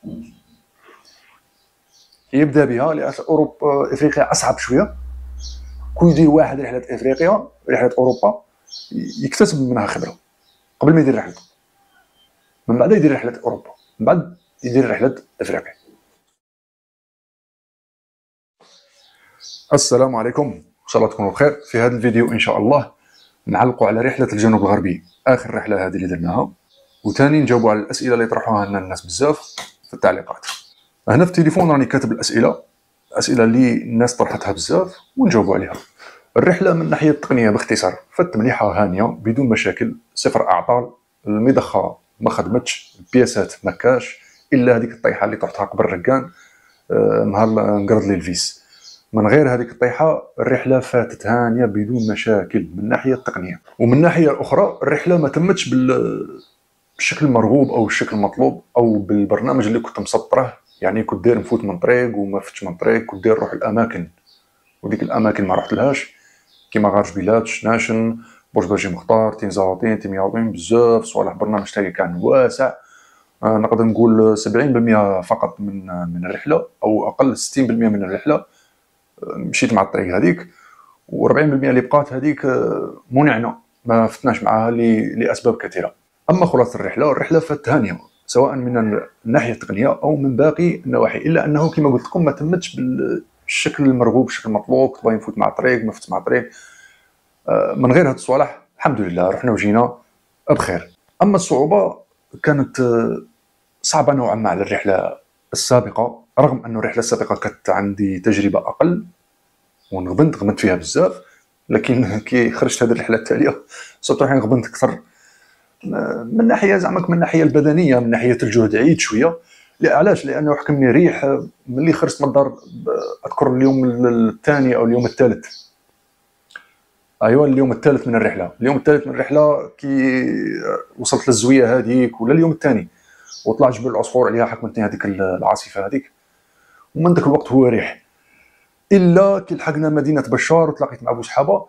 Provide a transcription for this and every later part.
يبدا بها لان اوروبا افريقيا اصعب شويه. كون يدير واحد رحله افريقيا، رحله اوروبا، يكتسب منها خبره قبل ما يدير رحلته، من بعد يدير رحله اوروبا، من بعد يدير رحله افريقيا. السلام عليكم، ان شاء الله تكونوا بخير. في هذا الفيديو ان شاء الله نعلقوا على رحله الجنوب الغربي، اخر رحله هذه اللي درناها، وثاني نجاوبوا على الاسئله اللي طرحوها لنا الناس بزاف في التعليقات. هنا في التليفون راني كاتب الاسئله اللي الناس طرحتها بزاف ونجاوبوا عليها. الرحله من الناحيه التقنيه باختصار فات مليحه هانيه بدون مشاكل، صفر اعطال، المضخه ما خدمتش، البياسات ما كاش الا هذيك الطيحه اللي طحتها قبل الركان نهار نقرض لي الفيس. من غير هذيك الطيحه الرحله فاتت هانيه بدون مشاكل من الناحيه التقنيه. ومن الناحيه الاخرى الرحله ما تمتش بالشكل المرغوب او الشكل المطلوب او بالبرنامج اللي كنت مسطره. يعني كنت داير نفوت من طريق وما فتش من طريق، كنت داير نروح الاماكن وديك الاماكن ما رحت لهاش، كيما غارج بيلات، شناشن، برج باجي مختار، تين زاوطين، تين مياوطين، بزاف صوالح. برنامج تاعي كان واسع، نقدر نقول 70% فقط من الرحله او اقل 60% من الرحله مشيت مع الطريق هذيك، و40% اللي بقات هذيك منعنه ما فتناش معاها لاسباب كثيره. اما خلاصه الرحله فاتت هانيه سواء من الناحيه التقنيه او من باقي النواحي، الا انه كما قلت لكم ما تمتش بالشكل المرغوب، الشكل المطلوب. كنت باغي نفوت مع الطريق ما فتت مع الطريق. من غير هاد الصوالح الحمد لله رحنا وجينا بخير. اما الصعوبه كانت صعبه نوعا ما على الرحله السابقه، رغم انه الرحله السابقه كانت عندي تجربه اقل ونغبنت فيها بزاف، لكن كي خرجت هذه الرحله التاليه صرت روحي غبنت اكثر من ناحيه زعما من الناحيه البدنيه، من ناحيه الجهد عيد شويه. علاش؟ لانه حكمني ريح ملي خرجت من الدار. اذكر اليوم الثاني او اليوم الثالث، ايوا اليوم الثالث من الرحله كي وصلت للزويه هذيك، ولا اليوم الثاني، وطلع جبل العصفور عليها حكمتني هذيك العاصفه هذيك. ومن ذاك الوقت هو ريح، الا كي لحقنا مدينه بشار وتلاقيت مع بوسحابه،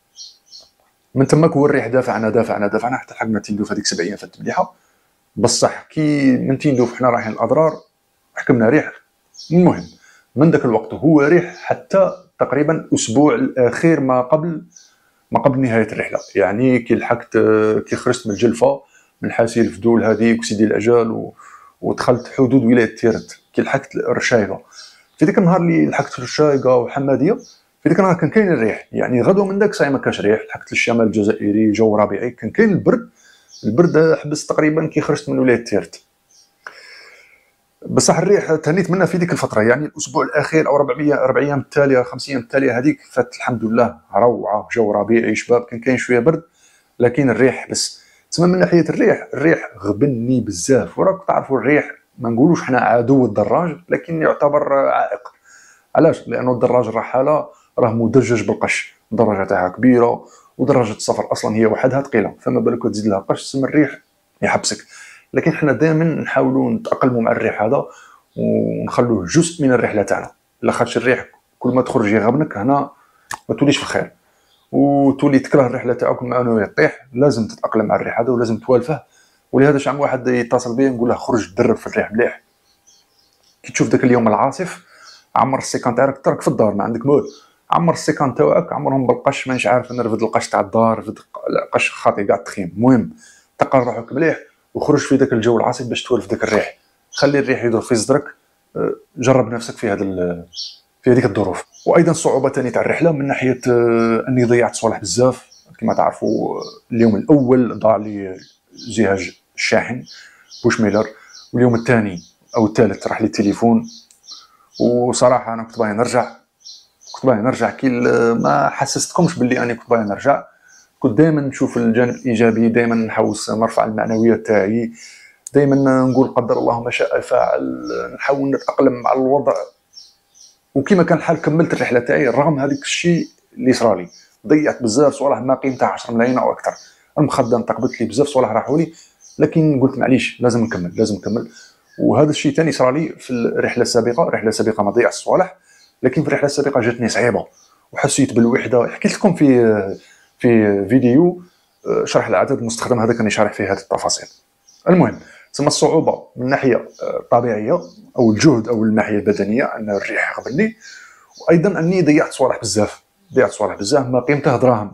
من تماك هو الريح دافعنا حتى لحقنا تندوف هذيك 7 ايام فاتت مليحه. بصح كي من تندوف حنا رايحين الاضرار حكمنا ريح. المهم من ذاك الوقت هو ريح حتى تقريبا الاسبوع الاخير ما قبل نهايه الرحله. يعني كي لحقت كي خرجت من الجلفه من حاسيل الفدول هذيك وسيدي العجال ودخلت حدود ولايه تيرت، كي لحقت الرشايقه. في ذاك النهار اللي لحقت الرشايقه وحماديه، في ذاك النهار كان كاين الريح. يعني غدوه من ذاك صاي ما كاش ريح، لحقت للشمال الجزائري، جو ربيعي، كان كاين البرد حبس تقريبا كي خرجت من ولايه تيرت. بصح الريح تهنيت منها في ديك الفتره، يعني الاسبوع الاخير او 4 ايام التاليه 5 ايام التاليه هذيك فات الحمد لله روعه، جو ربيعي، شباب، كان كاين شويه برد لكن الريح بس. تسمى من ناحيه الريح غبني بزاف. وراك تعرفوا الريح ما نقولوش حنا عدو الدراج، لكن يعتبر عائق. علاش؟ لانه الدراج الرحاله راه مدجج بالقش، الدراجه تاعها كبيره ودراجه السفر اصلا هي وحدها ثقيله، فما بالك تزيد لها قش، تسمى الريح يحبسك. لكن حنا دائما نحاولوا نتاقلموا مع الريح هذا ونخلوه جزء من الرحله تاعنا، لاخاطش الريح كل ما تخرج يغبنك هنا ما توليش في خير وتولي تكره الرحله تاعك مع انه يطيح. لازم تتاقلم مع الريح هذا ولازم توالفه. ولهذا شعم واحد يتصل بي نقول له خرج درب في الريح مليح. كي تشوف ذاك اليوم العاصف عمر السيكان تاعك ترك في الدار ما عندك مول، عمر السيكان تاعك عمرهم بالقش، مانيش عارف نرفد القش تاع الدار، رفد القش خاطي كاع التخيم. المهم تقل روحك مليح وخرج في ذاك الجو العاصف باش توالف ذاك الريح. خلي الريح يدور في صدرك، جرب نفسك في هذيك الظروف. وايضا الصعوبه ثاني تاع الرحله من ناحيه اني ضيعت صوالح بزاف. كما تعرفوا اليوم الاول ضاع لي جهاز الشاحن بوش ميلر، واليوم الثاني او الثالث راح لي التليفون. وصراحه انا كنت باغي نرجع كي ما حسستكمش باللي اني كنت باغي نرجع. كنت دائما نشوف الجانب الايجابي، دائما نحوس نرفع المعنويات تاعي، دائما نقول قدر الله ما شاء فعل، نحاول نتاقلم مع الوضع. وكما كان الحال كملت الرحله تاعي رغم هذاك الشيء اللي صرالي. ضيعت بزاف صوالح ما قيمتها 10 ملايين او اكثر. المخدم تقبلت لي بزاف صوالح راحوا لي، لكن قلت معليش لازم نكمل. وهذا الشيء ثاني صرالي في الرحله السابقه ما ضيعت الصوالح، لكن في الرحله السابقه جاتني صعيبه وحسيت بالوحده. حكيت لكم في فيديو شرح العدد المستخدم، هذا كان يشرح فيه هذه التفاصيل. المهم تسمى الصعوبه من الناحيه الطبيعيه او الجهد او الناحيه البدنيه ان الريح غبني، وايضا اني ضيعت صوالح بزاف، ما قيمته دراهم.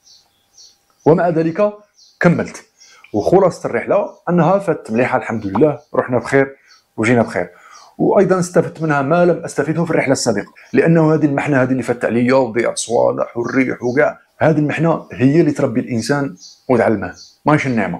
ومع ذلك كملت. وخلاصه الرحله انها فاتت مليحه الحمد لله، رحنا بخير وجينا بخير. وايضا استفدت منها ما لم استفده في الرحله السابقه، لانه هذه المحنه هذه اللي فاتت عليا وضيعت صوالح والريح وكاع، هذه المحنه هي اللي تربي الانسان وتعلمه، ماشي النعمه.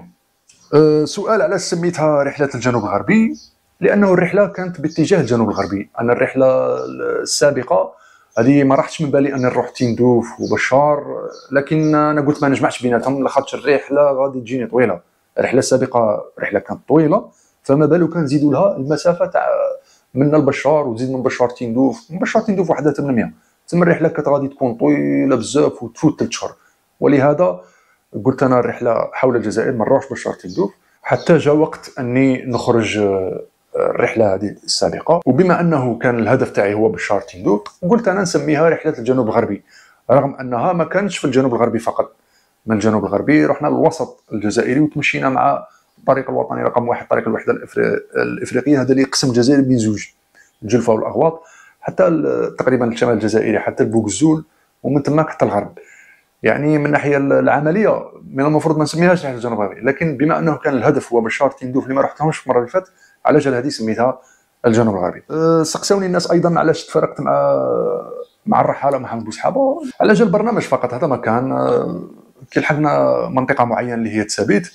سؤال علاش سميتها رحله الجنوب الغربي؟ لانه الرحله كانت باتجاه الجنوب الغربي. انا الرحله السابقه هذه ما راحتش من بالي اني نروح تندوف وبشار، لكن انا قلت ما نجمعش بيناتهم لاخاطش الرحله غادي تجيني طويله. الرحله السابقه رحله كانت طويله، فما بالو كان نزيدوا لها المسافه تاع من البشار وتزيد من بشار تندوف، من بشار تندوف وحده 800. تما الرحله كانت غادي تكون طويله بزاف وتفوت 3 شهور. ولهذا قلت انا الرحله حول الجزائر ما نروحش بشار تندوف حتى جاء وقت اني نخرج الرحله هذه السابقه. وبما انه كان الهدف تاعي هو بشار تندوف، قلت انا نسميها رحله الجنوب الغربي، رغم انها ما كانتش في الجنوب الغربي فقط. من الجنوب الغربي رحنا للوسط الجزائري وتمشينا مع الطريق الوطني رقم 1، طريق الوحده الافريقيه، هذا اللي يقسم الجزائر بين زوج، الجلفه والاغواط، حتى تقريبا الشمال الجزائري حتى البوغزول، ومن تماك حتى الغرب. يعني من الناحيه العمليه من المفروض ما نسميهاش رحله الجنوب الغربي، لكن بما انه كان الهدف هو بشار تندوف اللي ما رحتهمش المره اللي فاتت، على جال هذه سميتها الجنوب الغربي. سقسوني الناس ايضا علاش تفرقت مع الرحاله محمد بوسحابه، على جال البرنامج فقط. هذا ما كان كي لحقنا منطقه معينه اللي هي تسابيت،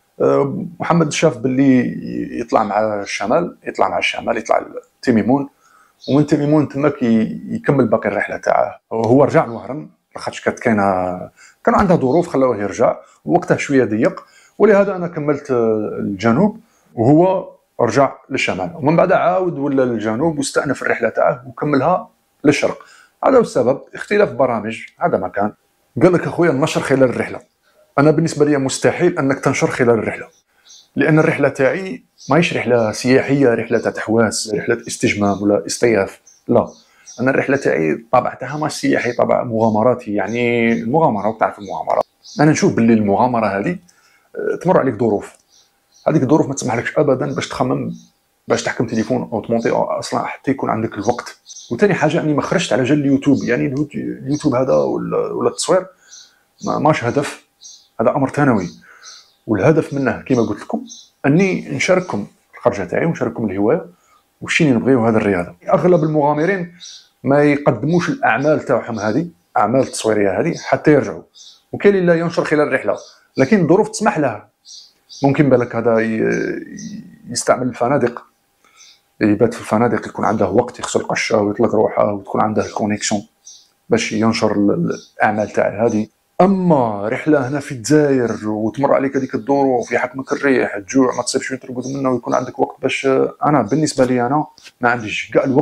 محمد شاف باللي يطلع مع الشمال، يطلع تيميمون، ومن تيميمون تماك يكمل باقي الرحله تاعه. هو رجع لوهران لاخاطش كانوا عندها ظروف خلاوه يرجع، ووقته شويه ضيق، ولهذا انا كملت الجنوب وهو رجع للشمال. ومن بعد عاود ولا للجنوب واستأنف الرحله تاعه وكملها للشرق. هذا هو السبب، اختلاف برامج. هذا ما كان قال لك اخويا النشر خلال الرحله. انا بالنسبه لي مستحيل انك تنشر خلال الرحله، لان الرحله تاعي ماهيش رحله سياحيه، رحله تاع تحواس، رحله استجمام ولا اصطياف، لا. انا الرحله تاعي الطابع تاعها ماشي سياحي، طابع مغامراتي. يعني المغامره، وتعرف المغامره، انا نشوف باللي المغامره هذه تمر عليك ظروف، هذيك الظروف ما تسمحلكش ابدا باش تخمم، باش تحكم تليفون او تمونطي اصلا حتى يكون عندك الوقت. وثاني حاجه اني ما خرجت على جال اليوتيوب، يعني اليوتيوب هذا ولا التصوير ماش هدف، هذا امر ثانوي. والهدف منه كما قلت لكم اني نشارككم الخرجه تاعي ونشارككم الهوايه والشيء اللي نبغيو، هذا الرياضه. اغلب المغامرين ما يقدموش الاعمال تاعهم هذه، اعمال تصويريه هذه، حتى يرجعوا. وكاين اللي ينشر خلال الرحله لكن الظروف تسمح له. ممكن بالك هذا يستعمل الفنادق، يبات في الفنادق، يكون عنده وقت يغسل قشه ويطلق روحه وتكون عنده الكونيكسيون باش ينشر الاعمال تاعه هذه. اما رحله هنا في الجزائر وتمر عليك هذيك الظروف، يحكمك الريح، الجوع، ما تصيبش وين ترقد منه، ويكون عندك وقت باش انا بالنسبه لي انا ما عنديش كاع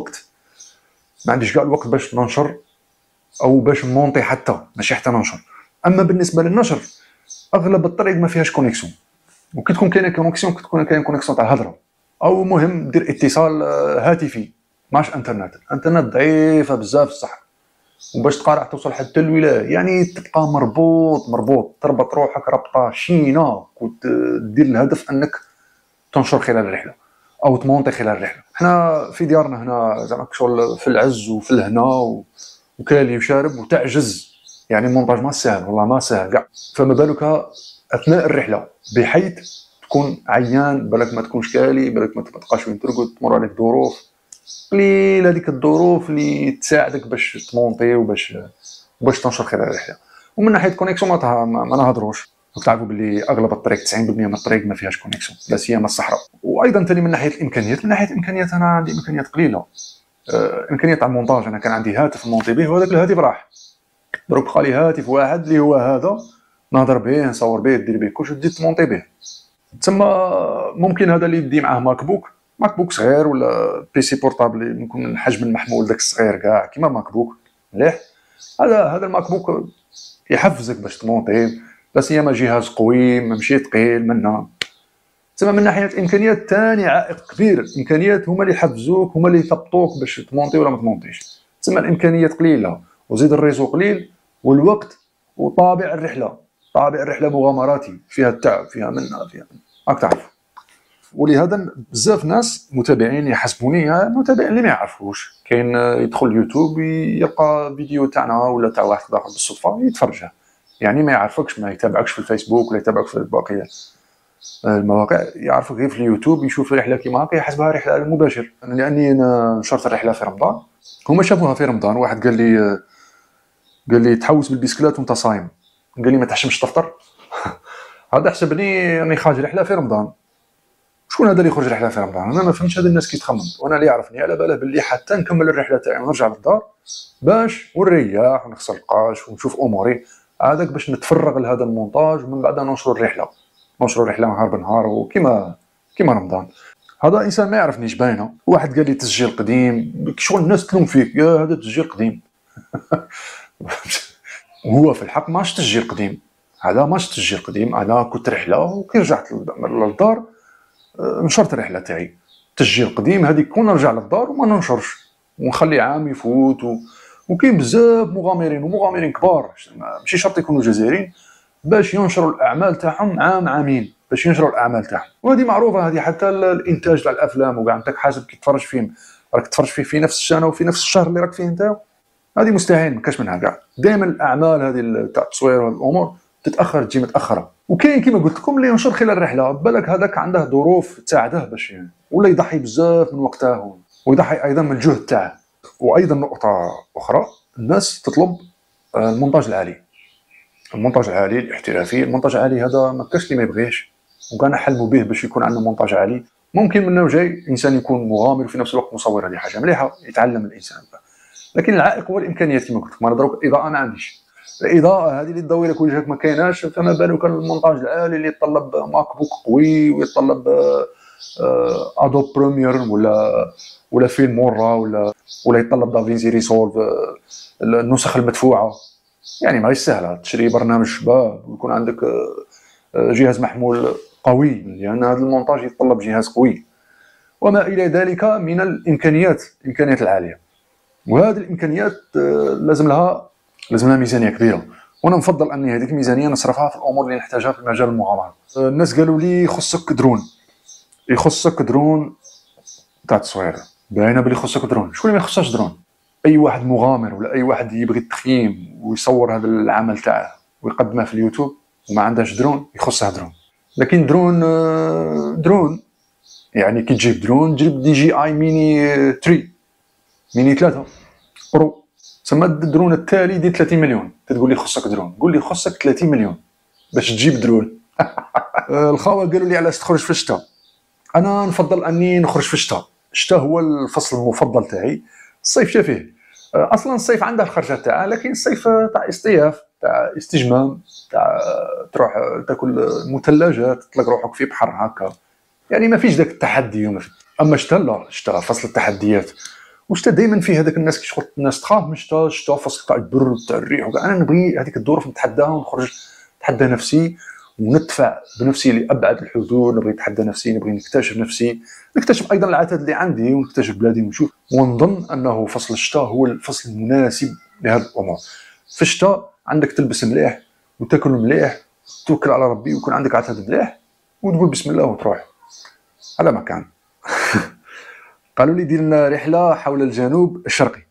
الوقت باش ننشر او باش نمونطي، حتى ماشي حتى ننشر. اما بالنسبه للنشر اغلب الطريق ما فيهاش كونيكسيون، وكي تكون كاينه كونيكسيون كتكون كاين كونيكسيون تاع الهضره، او مهم دير اتصال هاتفي، ماش انترنت ضعيفه بزاف صح. وباش تقارع توصل حتى الولايه، يعني تبقى مربوط تربط روحك ربطه شينه، ودير الهدف انك تنشر خلال الرحله او تمونطي خلال الرحله. حنا في ديارنا هنا زعما شغل في العز وفي الهنا وكالي وشارب وتعجز، يعني المونتاج ما سهل، والله ما سهل كاع. فما بالك اثناء الرحله، بحيث تكون عيان، بالك ما تكونش كالي، بالك ما تبقاش وين ترقد، تمر عليك ظروف قليل، هذيك الظروف اللي تساعدك باش تمونطي وباش تنشر خلال الرحله. ومن ناحيه كونيكسيون ما نهضروش، تعرفوا باللي اغلب الطريق 90% من الطريق ما فيهاش كونيكسيون، لا سيما الصحراء. وايضا ثاني من ناحيه الامكانيات، انا عندي امكانيات قليله. امكانيات تاع المونتاج، انا كان عندي هاتف نمونطي به وهذاك الهاتف راح، دروك بقى لي هاتف واحد اللي هو هذا، نهضر به، نصور به، دير به كلشي، تزيد تمونطي به. تسمى ممكن هذا اللي يدي معاه ماك بوك صغير، ولا بيسي بورطابل يكون من حجم المحمول داك الصغير كاع كيما ماك بوك مليح. هذا الماك بوك يحفزك باش تمونطي، لا سيما جهاز قوي ماشي ثقيل منا. تسمى من ناحيه الامكانيات ثاني عائق كبير، الامكانيات هما اللي يحفزوك، هما اللي يثبطوك باش تمونطي ولا ما تمونطيش. تسمى الامكانيات قليله وزيد الريزو قليل والوقت، وطابع الرحله مغامراتي، فيها التعب، فيها منا راك تعرف. ولهذا بزاف ناس متابعين يحسبوني المتابعين اللي ما يعرفوش. كاين يدخل يوتيوب يلقى فيديو تاعنا ولا تاع واحد اخر بالصدفه يتفرجها، يعني ما يعرفكش، ما يتابعكش في الفيسبوك ولا يتابعك في باقي المواقع، يعرفك غير في اليوتيوب، يشوف رحله كيما هكا يحسبها رحله مباشر. لاني انا نشرت الرحله في رمضان، هما شافوها في رمضان. واحد قال لي تحوس بالبيسكلات وانت صايم، قال لي ما تحشمش تفطر. هذا حسبني راني خارج رحله في رمضان. شكون هذا اللي يخرج رحله في رمضان؟ انا ما فهمتش هاد الناس كي تخمم. وانا اللي يعرفني على باله باللي حتى نكمل الرحله تاعي ونرجع للدار باش ونريح ونغسل القاش ونشوف اموري، هذاك باش نتفرغ لهذا المونتاج، ومن بعد ننشر الرحله نهار بنهار وكيما رمضان. هذا انسان ما يعرفنيش باينه. واحد قال لي تسجيل قديم، شغل الناس تلوم فيك، يا هذا تسجيل قديم. وهو في الحق ماش تسجيل قديم، هذا ماش تسجيل قديم. انا كنت رحله وكي رجعت للدار نشرت الرحله تاعي. تسجيل قديم هذيك كون نرجع للدار وما ننشرش ونخلي عام يفوت وكاين بزاف مغامرين كبار ماشي شرط يكونوا جزائريين باش ينشروا الاعمال تاعهم عامين باش ينشروا الاعمال تاعهم. وهذه معروفه، هذه حتى الانتاج تاع الافلام وكاع انت حاسب كي تفرج فيلم راك تفرج فيه في نفس السنه وفي نفس الشهر اللي راك فيه انت، هذه مستحيل، ما كاش منها كاع. دائما الاعمال هذه تاع التصوير والامور تتاخر، تجي متاخره. وكاين كيما قلت لكم اللي ينشر خلال الرحله، بالك هذاك عنده ظروف تساعده باش ولا يضحي بزاف من وقته ويضحي ايضا من الجهد تاعه. وايضا نقطه اخرى، الناس تطلب المونتاج العالي، المونتاج العالي الاحترافي. المونتاج العالي هذا ما كاش اللي ما يبغيش، وكان حلموا به باش يكون عنده مونتاج عالي. ممكن منه جاي انسان يكون مغامر وفي نفس الوقت مصور، هذه حاجه مليحه يتعلم الانسان. لكن العائق هو الامكانيات كما قلت لكم. انا دروك الاضاءه ما عنديش، الاضاءه هذه اللي تضوي لك وجهك ما كايناش، فما بالك المونتاج العالي اللي يتطلب ماك بوك قوي ويتطلب ادوب بريمير ولا فيلمورا ولا يتطلب دافينسي ريسولف النسخ المدفوعه. يعني ماهيش سهله تشري برنامج شباب ويكون عندك جهاز محمول قوي، لان هذا المونتاج يتطلب جهاز قوي وما الى ذلك من الامكانيات العاليه. وهذه الامكانيات لازم لها ميزانيه كبيره، وانا نفضل اني هذيك الميزانيه نصرفها في الامور اللي نحتاجها في مجال المغامره. الناس قالوا لي يخصك درون تاع التصوير. باينه بلي يخصك درون، شكون اللي ما يخصهاش درون؟ اي واحد مغامر ولا اي واحد يبغي التخييم ويصور هذا العمل تاعه ويقدمه في اليوتيوب وما عندهاش درون يخصه درون. لكن درون يعني كي تجيب درون جيب دي جي اي ميني 3 برو، تسمى الدرون التالي دي 30 مليون. تقول لي خصك درون، قول لي خصك 30 مليون باش تجيب درون. الخاوه قالوا لي علاش تخرج في الشتاء. انا نفضل اني نخرج في الشتاء. الشتاء هو الفصل المفضل تاعي. الصيف شافيه، اصلا الصيف عنده الخرجات تاعه، لكن الصيف تاع اصطياف، تاع استجمام، تاع تروح تاكل مثلجات، تطلق روحك في بحر هكا، يعني ما فيش داك التحدي. اما الشتاء لا، الشتاء فصل التحديات. والشتاء دائما فيه هذاك الناس كيشغل الناس تخاف من الشتاء فصل تاع البرد تاع الريح انا نبغي هذيك الظروف نتحداها ونخرج نتحدى نفسي وندفع بنفسي لابعد الحدود. نبغي نتحدى نفسي، نبغي نكتشف نفسي، نكتشف ايضا العتاد اللي عندي ونكتشف بلادي ونشوف. ونظن انه فصل الشتاء هو الفصل المناسب لهذه الامور. في الشتاء عندك تلبس مليح وتاكل مليح، توكل على ربي ويكون عندك عتاد مليح وتقول بسم الله وتروح على مكان. قالوا لي دير لنا رحله حول الجنوب الشرقي.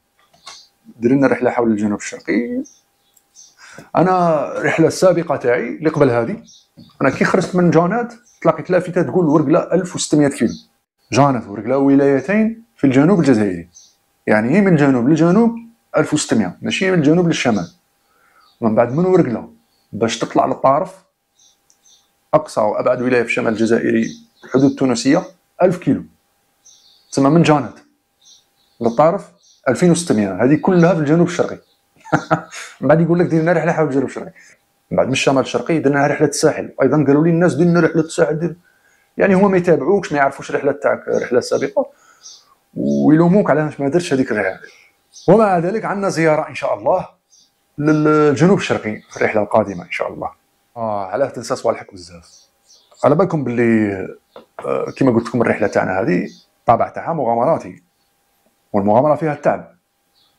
انا الرحله السابقه تاعي اللي قبل هذه، انا كي خرجت من جانات تلاقيت لافته تقول ورقله 1600 كيلو. جانات ورقله ولايتين في الجنوب الجزائري، يعني هي من الجنوب للجنوب 1600، ماشي من الجنوب للشمال. ومن بعد من ورقله باش تطلع للطارف اقصى وابعد ولايه في الشمال الجزائري الحدود التونسيه 1000 كيلو، تسمى من جانات للطارف 2600. هذه كلها في الجنوب الشرقي. من بعد يقول لك دير لنا رحله حول الجنوب الشرقي. من بعد من الشمال الشرقي درنا رحله الساحل. ايضا قالوا لي الناس دير لنا رحله الساحل، يعني هما ما يتابعوكش، ما يعرفوش الرحله تاعك الرحله السابقه ويلوموك علاش ما درتش هذيك الرحله. ومع ذلك عندنا زياره ان شاء الله للجنوب الشرقي في الرحله القادمه ان شاء الله. علاه تنسى صوالحك بزاف. على بالكم باللي كما قلت لكم الرحله تاعنا هذه الطابع تاعها مغامراتي، والمغامره فيها التعب،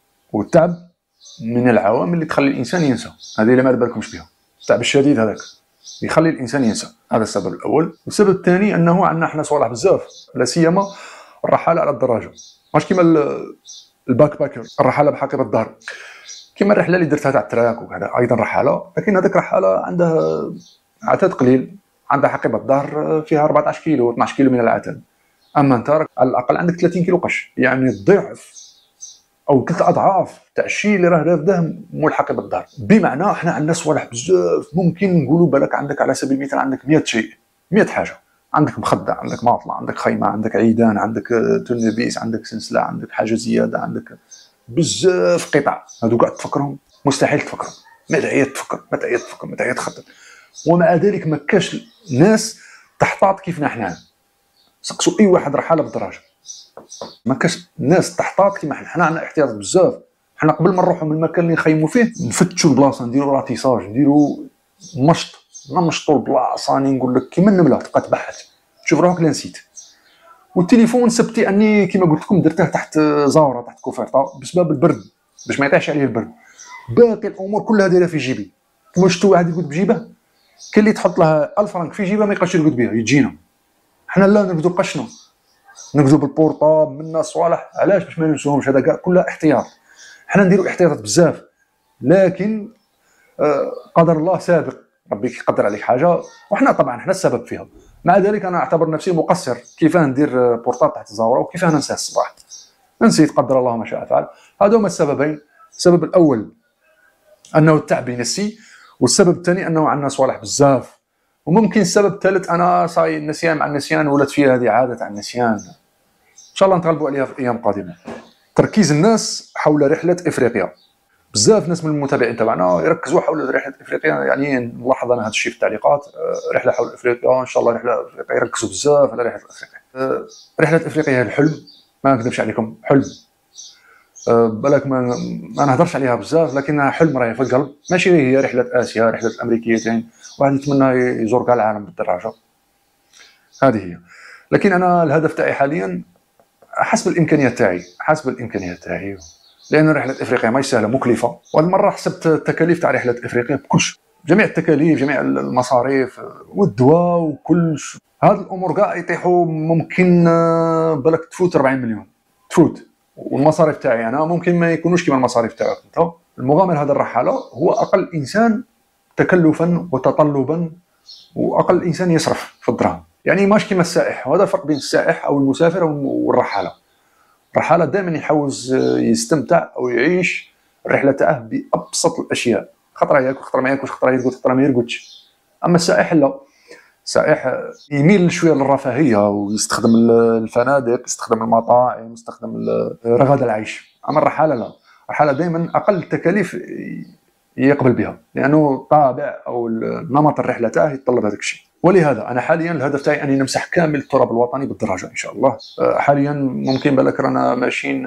والتعب من العوامل اللي تخلي الانسان ينسى. هذه اللي ما بالكمش بها، التعب الشديد هذاك يخلي الانسان ينسى. هذا السبب الاول. والسبب الثاني انه عندنا حنا صوالح بزاف، لا سيما الرحاله على الدراجه، ماشي كيما الباك باكر، الرحاله بحقيبه الظهر، كيما الرحله اللي درتها تاع التراك وكذا، ايضا رحاله، لكن هذيك رحاله عندها عتاد قليل، عندها حقيبه الظهر فيها 14 كيلو 12 كيلو من العتاد. اما انت على الاقل عندك 30 كيلو قش، يعني الضعف او 3 اضعاف تاع الشيء اللي راه رافده مول حقيبه الظهر. بمعنى احنا عندنا صوالح بزاف، ممكن نقولوا بالك عندك على سبيل المثال عندك 100 شيء، 100 حاجه، عندك مخده، عندك ماطله، عندك خيمه، عندك عيدان، عندك تورنيفيس، عندك سلسله، عندك حاجه زياده، عندك بزاف قطع. هادو كاع تفكرهم مستحيل تفكرهم، ما تعيا تفكر، ما تعيا تفكر، ما تعيا تخطط. ومع ذلك ما كاش ناس تحتاط كيفنا حنا. سقسوا اي واحد رحاله بالدراجه، ما كاش ناس تحتاط كيما حنا عندنا احتياط بزاف. حنا قبل ما نروحوا من المكان اللي نخيموا فيه نفتشوا البلاصه، نديروا راتيساج، نديروا مشط، نمشطوا البلاصه. راني نقول لك كيما النمله تبقى تبحث تشوف روحك لا نسيت. والتليفون سبتي اني كيما قلت لكم درته تحت زاوره، تحت كوفرطه بسبب البرد، باش ما يطيحش عليه البرد. باقي الامور كلها دايره في جيبي. كيما شفتوا واحد يقعد بجيبه، كاين اللي تحط له 1000 فرنك في جيبه ما يبقاش يرقد بها يجينا. حنا لا نرقدوا قشنا، نرقدوا بالبورطاب منا صوالح. علاش؟ باش ما ننسوهمش. هذا كاع كلها احتياط. حنا نديروا احتياطات بزاف، لكن قدر الله سابق، ربي يقدر عليك حاجه وحنا طبعا حنا السبب فيها. مع ذلك انا اعتبر نفسي مقصر، كيفاه ندير بورطاب تحت الزاوره وكيفاه ننساه الصباح. نسيت، قدر الله ما شاء فعل. هذا هما السببين. السبب الاول انه التعب ينسي، والسبب الثاني انه عندنا صوالح بزاف. وممكن السبب الثالث انا صاي النسيان مع النسيان، ولات فيها هذه عاده تاع النسيان، ان شاء الله نتغلبوا عليها في ايام قادمه. تركيز الناس حول رحله افريقيا، بزاف ناس من المتابعين تبعنا يركزوا حول رحله افريقيا، يعني نلاحظ انا هذا الشيء في التعليقات. رحله حول افريقيا ان شاء الله، رحله افريقيا، يركزوا بزاف على رحله افريقيا. رحله افريقيا هي الحلم، ما نكذبش عليكم، حلم. بالك ما نهضرش عليها بزاف، لكنها حلم راهي في القلب. ماشي هي رحله اسيا، رحله الامريكيتين، واحد يتمنى يزور كاع العالم بالدراجه، هذه هي. لكن انا الهدف تاعي حاليا حسب الامكانيات تاعي، حسب الامكانيات تاعي، لان رحله افريقيا ماهيش سهله، مكلفه. وهذه المره حسبت التكاليف تاع رحله افريقيا بكلش، جميع التكاليف، جميع المصاريف والدواء وكلش. هاد الامور كاع يطيحوا ممكن بالك تفوت 40 مليون تفوت. والمصاريف تاعي انا ممكن ما يكونوش كيما المصاريف تاعك انت. المغامر هذا الرحاله هو اقل انسان تكلفا وتطلبا، واقل انسان يصرف في الدراهم، يعني ماش كيما السائح. وهذا الفرق بين السائح او المسافر والرحاله. الرحاله دائما يحوز يستمتع او يعيش الرحله تاعه بابسط الاشياء، خطره ياكل، خطره ما ياكلش، خطره يرقد، خطره ما يرقدش. اما السائح لا، السائح يميل شويه للرفاهيه ويستخدم الفنادق، يستخدم المطاعم، يستخدم رغد العيش. اما الرحاله لا، الرحاله دائما اقل التكاليف يقبل بها، لانه طابع او نمط الرحله تاعه يتطلب هذاك الشيء. ولهذا انا حاليا الهدف تاعي اني نمسح كامل التراب الوطني بالدراجه ان شاء الله. حاليا ممكن بالك رانا ماشيين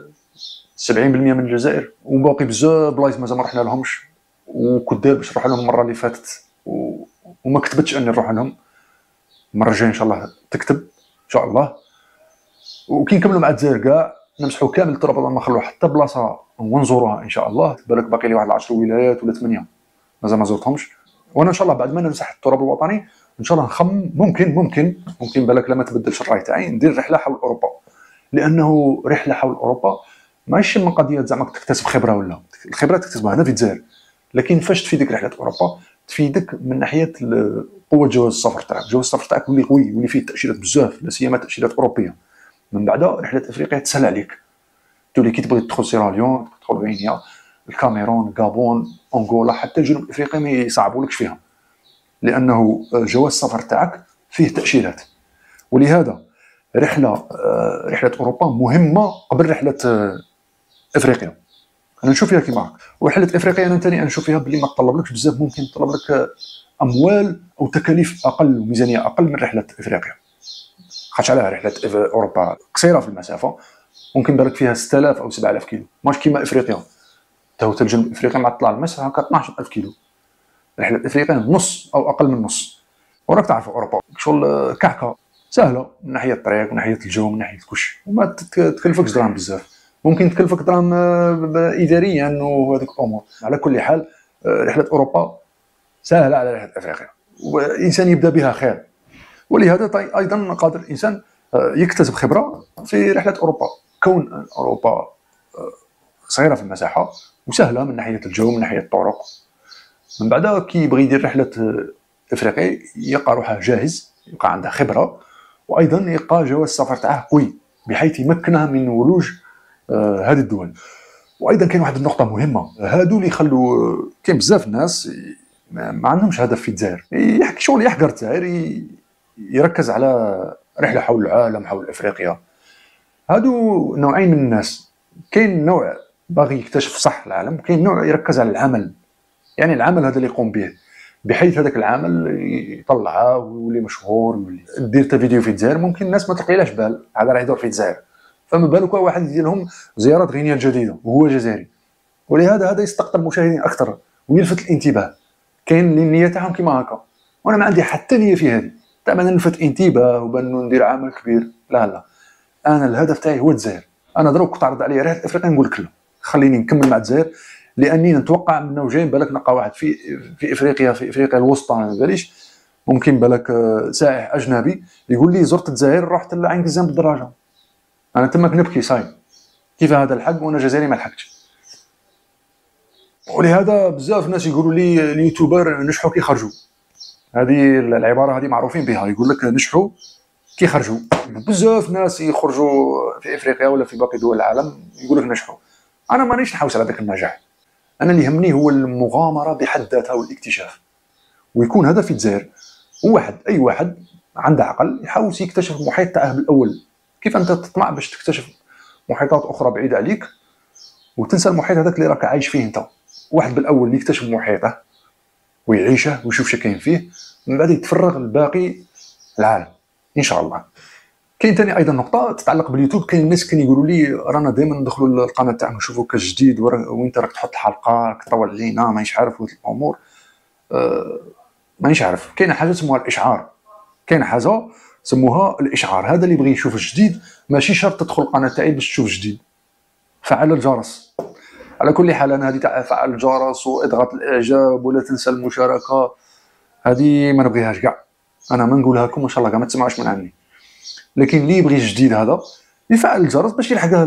70% من الجزائر، وباقي بزاف بلايص مازال ما رحنا لهمش، وكنت داير باش نروح لهم المره اللي فاتت وما كتبتش اني نروح لهم. المره الجايه ان شاء الله تكتب ان شاء الله. وكي نكملوا مع الجزائر كاع نمسحوا كامل التراب، ما نخلوا حتى بلاصه ونزوروها ان شاء الله. بالك باقي لي واحد 10 ولايات ولا 8 مازال ما زرتهمش. وانا ان شاء الله بعد ما نمسح التراب الوطني ان شاء الله نخمم، ممكن بالك لما تبدلش الراي تاعي ندير رحله حول اوروبا. لانه رحله حول اوروبا ماشي من قضيه زعما تكتسب خبره، ولا الخبره تكتسبها هنا في الجزائر، لكن فاش تفيدك رحله اوروبا تفيدك من ناحيه قوه جواز السفر تاعك. جواز السفر تاعك يولي قوي، يولي فيه تاشيرات بزاف، لا سيما تاشيرات اوروبيه. من بعد رحله افريقيا تسهل عليك، تولي كي تبغي تدخل سيراليون، تدخل غينيا، الكاميرون، غابون، انغولا، حتى جنوب افريقيا ما يصعبولكش فيها، لانه جواز السفر تاعك فيه تاشيرات. ولهذا رحله اوروبا مهمه قبل رحله افريقيا. انا نشوف فيها كيما هكا. ورحله افريقيا انا ثاني نشوف فيها بلي ما تطلبلكش بزاف، ممكن تطلب لك اموال او تكاليف اقل وميزانيه اقل من رحله افريقيا. خاطش عليها رحله اوروبا قصيره في المسافه، ممكن بالك فيها 6000 او 7000 كيلو، ماشي كيما افريقيا. تا جنوب افريقيا مع طلع مصر هكا 12000 كيلو. رحله افريقيا نص او اقل من نص. وراك تعرف اوروبا شغل كعكه سهله من ناحيه الطريق، من ناحيه الجو، من ناحيه كلشي، وما تكلفكش دراهم بزاف. ممكن تكلفك دراهم اداريا وهذيك الامور. على كل حال رحله اوروبا سهله على رحله افريقيا. والانسان يبدا بها خير. ولهذا ايضا قادر الانسان يكتسب خبره في رحله اوروبا. كون اوروبا صغيره في المساحه وسهله من ناحيه الجو، من ناحيه الطرق، من بعد كي يبغي يدير رحله افريقيا يلقى روحه جاهز، يبقى عنده خبره، وايضا يلقى جواز السفر تاعه قوي بحيث يمكنه من ولوج هذه الدول. وايضا كاين واحد النقطه مهمه، هادو اللي يخلوا كاين بزاف الناس ما عندهمش هدف في الجزائر، يحكي شغل يحقر الجزائر، يركز على رحله حول العالم، حول افريقيا. هادو نوعين من الناس، كاين نوع باغي يكتشف صح العالم، وكاين نوع يركز على العمل، يعني العمل هذا اللي يقوم به بحيث هذاك العمل يطلعه ويولي مشهور، ويولي دير تا فيديو في الجزائر ممكن الناس ما تلقيلاش بال هذا راه يدور في الجزائر، فما بالك واحد يدير لهم زيارات غينيا الجديده وهو جزائري. ولهذا هذا يستقطب المشاهدين اكثر ويلفت الانتباه. كاين اللي النيه تاعهم كيما هكا، وانا ما عندي حتى نيه في هذه تاع بان نلفت انتباه وبان ندير عمل كبير، لا لا، انا الهدف تاعي هو الجزائر. انا دروك تعرض عليا رحله افريقيا نقول لك لا، خليني نكمل مع الجزائر، لاني نتوقع انه جاي بالك نلقى واحد في افريقيا الوسطى، ما باليش ممكن بالك سائح اجنبي يقول لي زرت الجزائر، رحت لعين قزام بالدراجه، انا تماك نبكي صاي كيف هذا الحق وانا جزائري ما لحقتش. ولهذا بزاف الناس يقولوا لي اليوتيوبر نجحوا كي خرجوا، هذه العباره هذه معروفين بها، يقول لك نجحوا كي خرجوا. بزاف ناس يخرجوا في افريقيا ولا في باقي دول العالم يقول لك نجحوا. انا مانيش نحوس على ذاك النجاح، انا اللي يهمني هو المغامره بحد ذاتها والاكتشاف، ويكون هذا في الجزائر. اي واحد عنده عقل يحاول يكتشف المحيط تاعه بالاول. كيف انت تطمع باش تكتشف محيطات اخرى بعيده عليك وتنسى المحيط هذاك اللي راك عايش فيه انت؟ واحد بالاول اللي يكتشف محيطه ويعيشه ويشوف شو كاين فيه، من بعد يتفرغ الباقي العالم ان شاء الله. كاين ثاني ايضا نقطه تتعلق باليوتيوب، كاين الناس كانوا يقولوا لي رانا دائما ندخلوا القناه تاعنا نشوفوا كاش جديد وانت راك تحط حلقه راك تطول علينا، مانيش عارف الامور مانيش عارف. كاين حاجه اسمها الاشعار، كاين حاجه سموها الاشعار، هذا اللي يبغي يشوف الجديد ماشي شرط تدخل القناه تاعي باش تشوف جديد، فعل الجرس. على كل حال انا هذه تاع فعل الجرس واضغط الاعجاب ولا تنسى المشاركه هذه ما نبغيهاش كاع، انا ما نقولها لكم ان شاء الله كاع ما تسمعوش من عندي. لكن اللي يبغي الجديد هذا يفعل الجرس باش يلحق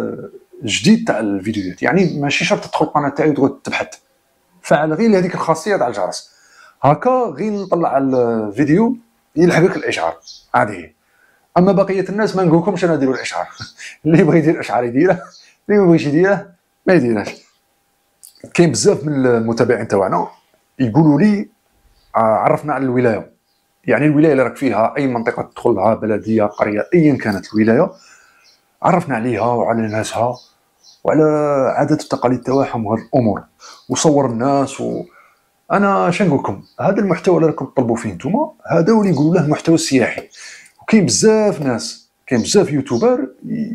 الجديد تاع الفيديوهات، يعني ماشي شرط تدخل القناه تاعي وتقعد تبحث، فعل غير هذيك الخاصيه تاع الجرس، هكا غير نطلع الفيديو يلحقك الاشعار عادي. اما بقيه الناس ما نقولكمش انا ديروا الاشعار اللي يبغي يدير الاشعار يديره، اللي ما يبغيش يديره ما يديرهاش. كاين بزاف من المتابعين تاعنا يقولوا لي عرفنا على الولايه، يعني الولايه اللي راك فيها اي منطقه تدخلها، بلديه، قريه، ايا كانت الولايه، عرفنا عليها وعلى ناسها وعلى عادات والتقاليد تاعهم وهذه الامور، وصور الناس. انا اش نقول لكم، هذا المحتوى اللي راكم تطلبوا فيه نتوما هذا هو اللي يقولوا له محتوى سياحي. وكاين بزاف ناس، كاين بزاف يوتيوبر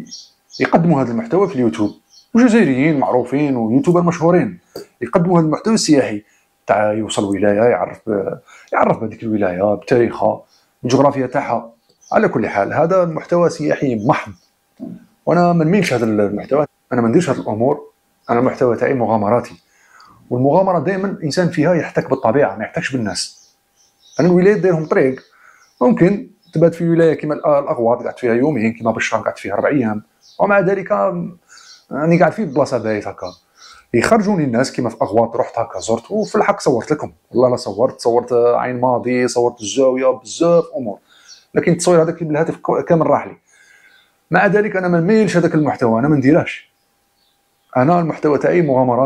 يقدموا هذا المحتوى في اليوتيوب، وجزائريين معروفين ويوتيوبر مشهورين يقدموا هذا المحتوى السياحي تاع يوصل ولايه يعرف بهذيك الولايه بتاريخها بالجغرافيا تاعها. على كل حال هذا المحتوى سياحي محض، وانا ما نميلش هذا المحتوى، انا ما نديرش هذه الامور، انا المحتوى تاعي مغامراتي، والمغامره دائما الانسان فيها يحتك بالطبيعه ما يحتكش بالناس. انا الولايات دايرهم طريق، ممكن تبات في ولايه كما الاغواط قعدت فيها يومين، كما بالشام قعدت فيها 4 ايام، ومع ذلك راني قاعد في بلاصه بايت هكا. يخرجوني الناس كما في اغواط رحت هكا زرت، وفي الحق صورت لكم والله لا صورت عين ماضي، صورت الزاويه، بزاف امور، لكن التصوير هذاك بالهاتف كامل راح لي. مع ذلك انا ما نميلش هذاك المحتوى، انا ما نديرهاش. انا المحتوى تاعي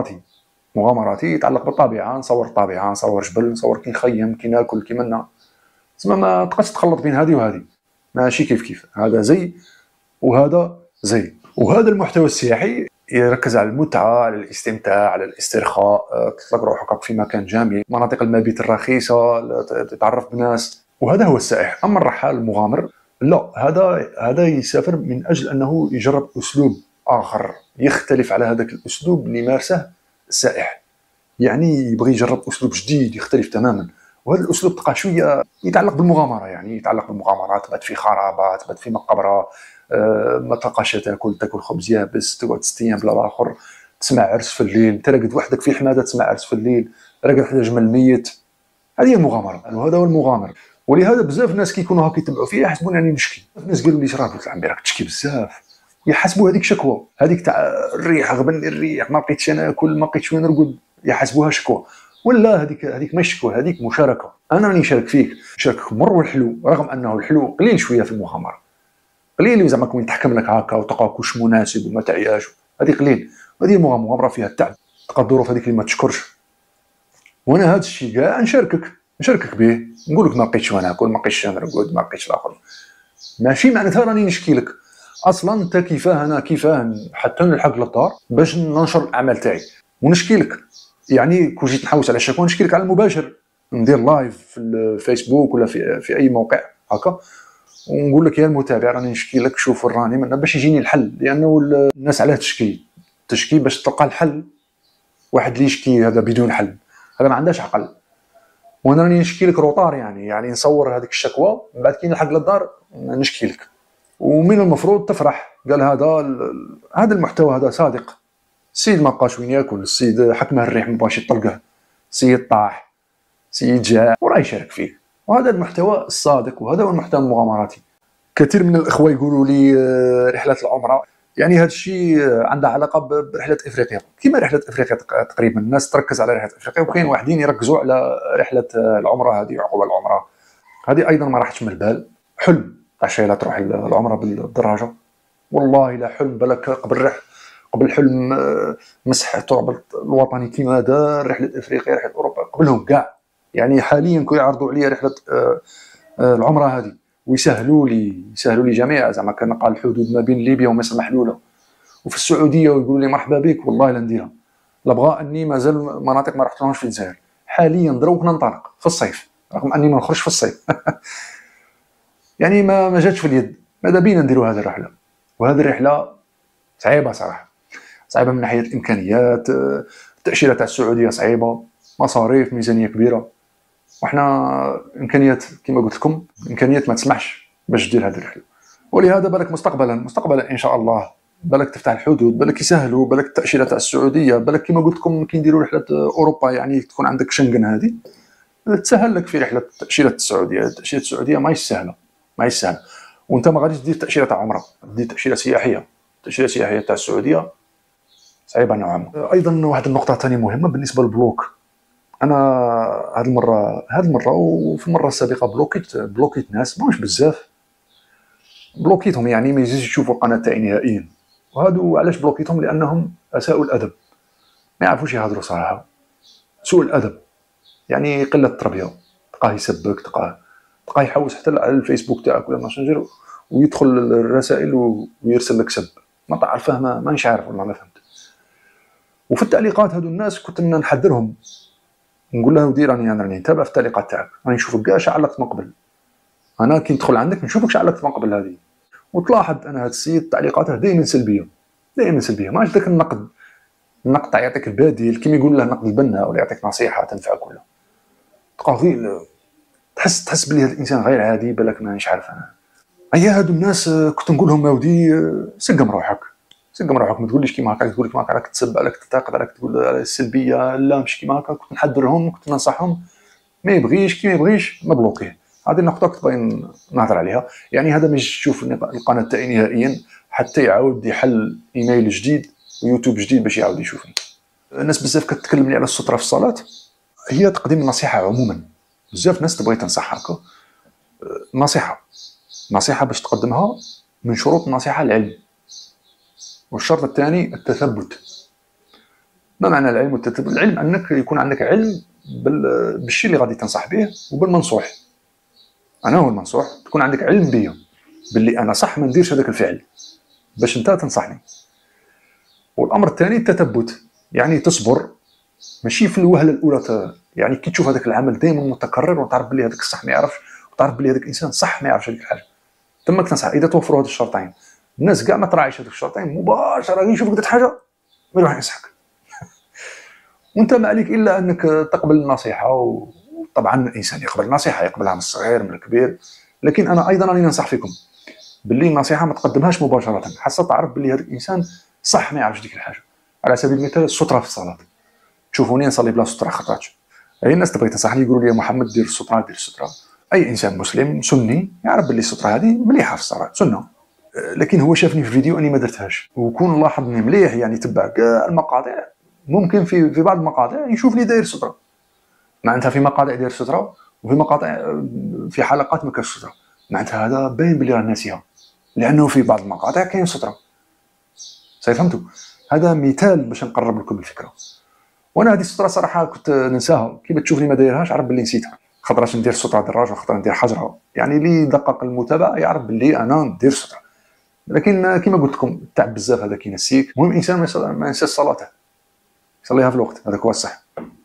مغامراتي يتعلق بالطبيعه، نصور الطبيعه، نصور جبل، نصور كي نخيم، كي ناكل، كي منا، تسمى ما تبقاش تخلط بين هذه وهذه، ماشي كيف هذا زي وهذا زي. وهذا المحتوى السياحي يركز على المتعه، على الاستمتاع، على الاسترخاء، تطلق روحك في مكان جميل، مناطق المبيت الرخيصه، تتعرف بناس، وهذا هو السائح. اما الرحال المغامر لا، هذا يسافر من اجل انه يجرب اسلوب اخر يختلف على هذاك الاسلوب اللي مارسه السائح، يعني يبغي يجرب اسلوب جديد يختلف تماما. وهذا الاسلوب تلقى شويه يتعلق بالمغامره، يعني يتعلق بالمغامرات، تبات في خرابات، تبات في مقبره، ما تلقاش تاكل خبز يابس، تقعد 6 ايام بلا الاخر، تسمع عرس في الليل، ترقد وحدك في حماده تسمع عرس في الليل، راقد حدا جمل ميت، هذه هي المغامره، وهذا هو المغامر. ولهذا بزاف الناس كيكونوا هاكا يتبعوا فيا يحسبوني راني نشكي. الناس قالوا لي شراه قلت عمي راك تشكي بزاف، يحسبوا هذيك شكوى، هذيك تاع الريح غبني الريح ما بقيتش انا ناكل ما بقيتش وين نرقد، يحسبوها شكوى. ولا هذيك ماشي شكوى، هذيك مشاركه. انا راني نشارك فيك، نشاركك المر والحلو، رغم انه الحلو قليل شويه في المغامره، قليل زعما كون تحكم لك هكا وتلقاك واش مناسب وما تعياش، هذه قليل. هذه المغامره فيها التعب، تلقى الظروف هذيك اللي ما تشكرش. وانا هذا الشيء كاع نشاركك به، نقول لك ما بقيتش وانا ناكل، ما بقيتش نرقد، ما بقيتش الاخر. ماشي معناتها راني نشكي لك. اصلا انت كيفاه حتى نلحق للدار باش ننشر الاعمال تاعي ونشكي لك. يعني كون جيت نحوس على الشكوى نشكي لك على المباشر، ندير لايف في الفيسبوك ولا في اي موقع هكا، ونقول لك يا المتابع راني نشكي لك، شوف راني من باش يجيني الحل. لانه الناس علاه تشكي باش تلقى الحل. واحد اللي يشكي هذا بدون حل هذا ما عندهاش عقل. وانا راني نشكي لك روطار، يعني نصور هذيك الشكوى من بعد كي نلحق للدار نشكي لك. ومن المفروض تفرح، قال هذا المحتوى هذا صادق. السيد ما بقاش وين ياكل، السيد حكمه الريح ما بغاش يطلقه، السيد طاح، السيد جاع وراه يشارك فيه. وهذا المحتوى الصادق، وهذا هو المحتوى المغامراتي. كثير من الاخوه يقولوا لي رحلات العمره، يعني هذا الشيء عنده علاقه برحله افريقيا. كما رحله افريقيا تقريبا الناس تركز على رحله افريقيا، وكاين واحدين يركزوا على رحله العمره هذه، عقب العمره هذه ايضا ما راحتش من البال. حلم تاع شيله تروح العمره بالدراجه، والله لا حلم. بالك قبل حلم مسح التراب الوطني كيما دار رحله افريقيا، رحله اوروبا قبلهم كاع. يعني حاليا كي يعرضوا عليا رحله العمره هذه ويسهلوا لي جميع، زعما كنلقى الحدود ما بين ليبيا ومصر محلوله، وفي السعوديه ويقولوا لي مرحبا بك، والله لا نديرها. لا بغا اني مازال مناطق ما رحتلهمش في الجزائر حاليا، دروك ننطلق في الصيف، رغم اني ما نخرجش في الصيف. يعني ما جاتش في اليد. ماذا بينا نديروا هذه الرحله. وهذه الرحله صعيبه صراحه، صعيبه من ناحيه الامكانيات. التاشيره تاع السعوديه صعيبه، مصاريف، ميزانيه كبيره، وحنا امكانيات كما قلت لكم امكانيات ما تسمحش باش دير هذه الرحله. ولهذا بالك مستقبلا ان شاء الله، بالك تفتح الحدود، بالك يسهلوا، بالك التاشيره تاع السعوديه، بالك كما قلت لكم كي نديروا رحله اوروبا، يعني تكون عندك شنغن هذه تسهل لك في رحله تاشيره السعوديه. تاشيره السعوديه ماهيش سهله. وانت ما غاديش دير تاشيره تاع عمره، دير تاشيره سياحيه. التاشيره السياحيه تاع السعوديه صعيبه نوعا ما. ايضا واحد النقطه ثانيه مهمه بالنسبه للبلوك. انا هذه المره وفي المره السابقه بلوكيت ناس، ماهوش بزاف، بلوكيتهم يعني ما يجيش يشوفوا القناه تاعي نهائيا. وهادو علاش بلوكيتهم؟ لانهم اساءوا الادب، ما يعرفوش يهضروا صراحه، سوء الادب، يعني قله التربيه. تلقاه يسبك، تلقاه يحوس حتى على الفيسبوك تاعك ولا ماسنجر، ويدخل الرسائل ويرسل لك سب ما تعرفه، مانيش عارف والله ما فهمت. وفي التعليقات هادو الناس كنت نحذرهم، نقول له ودي راني نتابع في التعليقات تاعك، راني نشوفك كاع علقت من قبل. انا كي ندخل عندك نشوفك علقت من قبل هذه. وتلاحظ ان هذا السيد تعليقاته دائما سلبيه، ماش داك النقد تاع يعطيك البديل كيما يقول له نقد البناء، ولا يعطيك نصيحه تنفعك، ولا تلقى غير تحس بلي هذا الانسان غير عادي، بالك مانيش عارف انا. ايا هادو الناس كنت نقول لهم يا ودي سقم روحك، ما تقوليش كيما هكا، تقول كيما هكا راك تسب، عليك تنتقد، عليك تقول السلبيه، لا مش كيما هكا. كنت نحذرهم، كنت ننصحهم، ما يبغيش كي ما يبغيش نبلوكيه. هذه النقطه كنت باغي نهضر عليها. يعني هذا ما يجيش يشوف القناه تاعي نهائيا حتى يعاود يحل ايميل جديد ويوتيوب جديد باش يعاود يشوفني. الناس بزاف كتكلم لي على الستره في الصلاه، هي تقديم النصيحه عموما. بزاف ناس تبغي تنصح هكا نصيحه باش تقدمها، من شروط النصيحه العلم، والشرط الثاني التثبت. ما معنى العلم والتثبت؟ العلم انك يكون عندك علم بالشيء اللي غادي تنصح به، وبالمنصوح. انا هو المنصوح تكون عندك علم بيا باللي انا صح ما نديرش هذاك الفعل باش انت تنصحني. والامر الثاني التثبت، يعني تصبر، ماشي في الوهله الاولى يعني كي تشوف هذاك العمل دائما متكرر وتعرف بلي هذاك الصح ما يعرفش، وتعرف بلي هذاك الانسان صح ما يعرفش هذيك الحاجه، تماك تنصح. اذا توفروا هذو الشرطين، الناس كاع ما تراعيش هذوك الشرطين، مباشره يشوفك درت حاجه ما يروح ينصحك. وانت ما عليك الا انك تقبل النصيحه. وطبعا الانسان يقبل النصيحه، يقبلها من الصغير من الكبير، لكن انا ايضا راني ننصح فيكم باللي النصيحه ما تقدمهاش مباشره، حتى تعرف باللي هذا الانسان صح ما يعرفش ديك الحاجه. على سبيل المثال الستره في الصلاه، تشوفوني نصلي بلا ستره خطرات، اي الناس تبغي تنصحني يقولوا لي يا محمد دير الستره دير الستره. اي انسان مسلم سني يعرف باللي الستره هذه مليحه في الصلاه سنه، لكن هو شافني في الفيديو اني ما درتهاش، وكون لاحظني مليح يعني تبع كاع المقاطع، ممكن في بعض المقاطع يشوفني داير ستره، معناتها في مقاطع داير ستره وفي مقاطع في حلقات ما كاش ستره، معناتها هذا باين بلي راه ناسيها، لانه في بعض المقاطع كاين ستره. فهمتوا؟ هذا مثال باش نقرب لكم الفكره. وانا هذه الستره صراحه كنت ننساها، كي تشوفني ما دايرهاش عرف باللي نسيتها، خاطرش ندير ستره دراجه وخاطر ندير حجره، يعني اللي دقق المتابعه يعرف باللي انا ندير ستره. لكن كما قلت لكم التعب بزاف هذا كينسيك. المهم الانسان ما ينساش صلاته، يصليها في الوقت، هذاك هو الصح.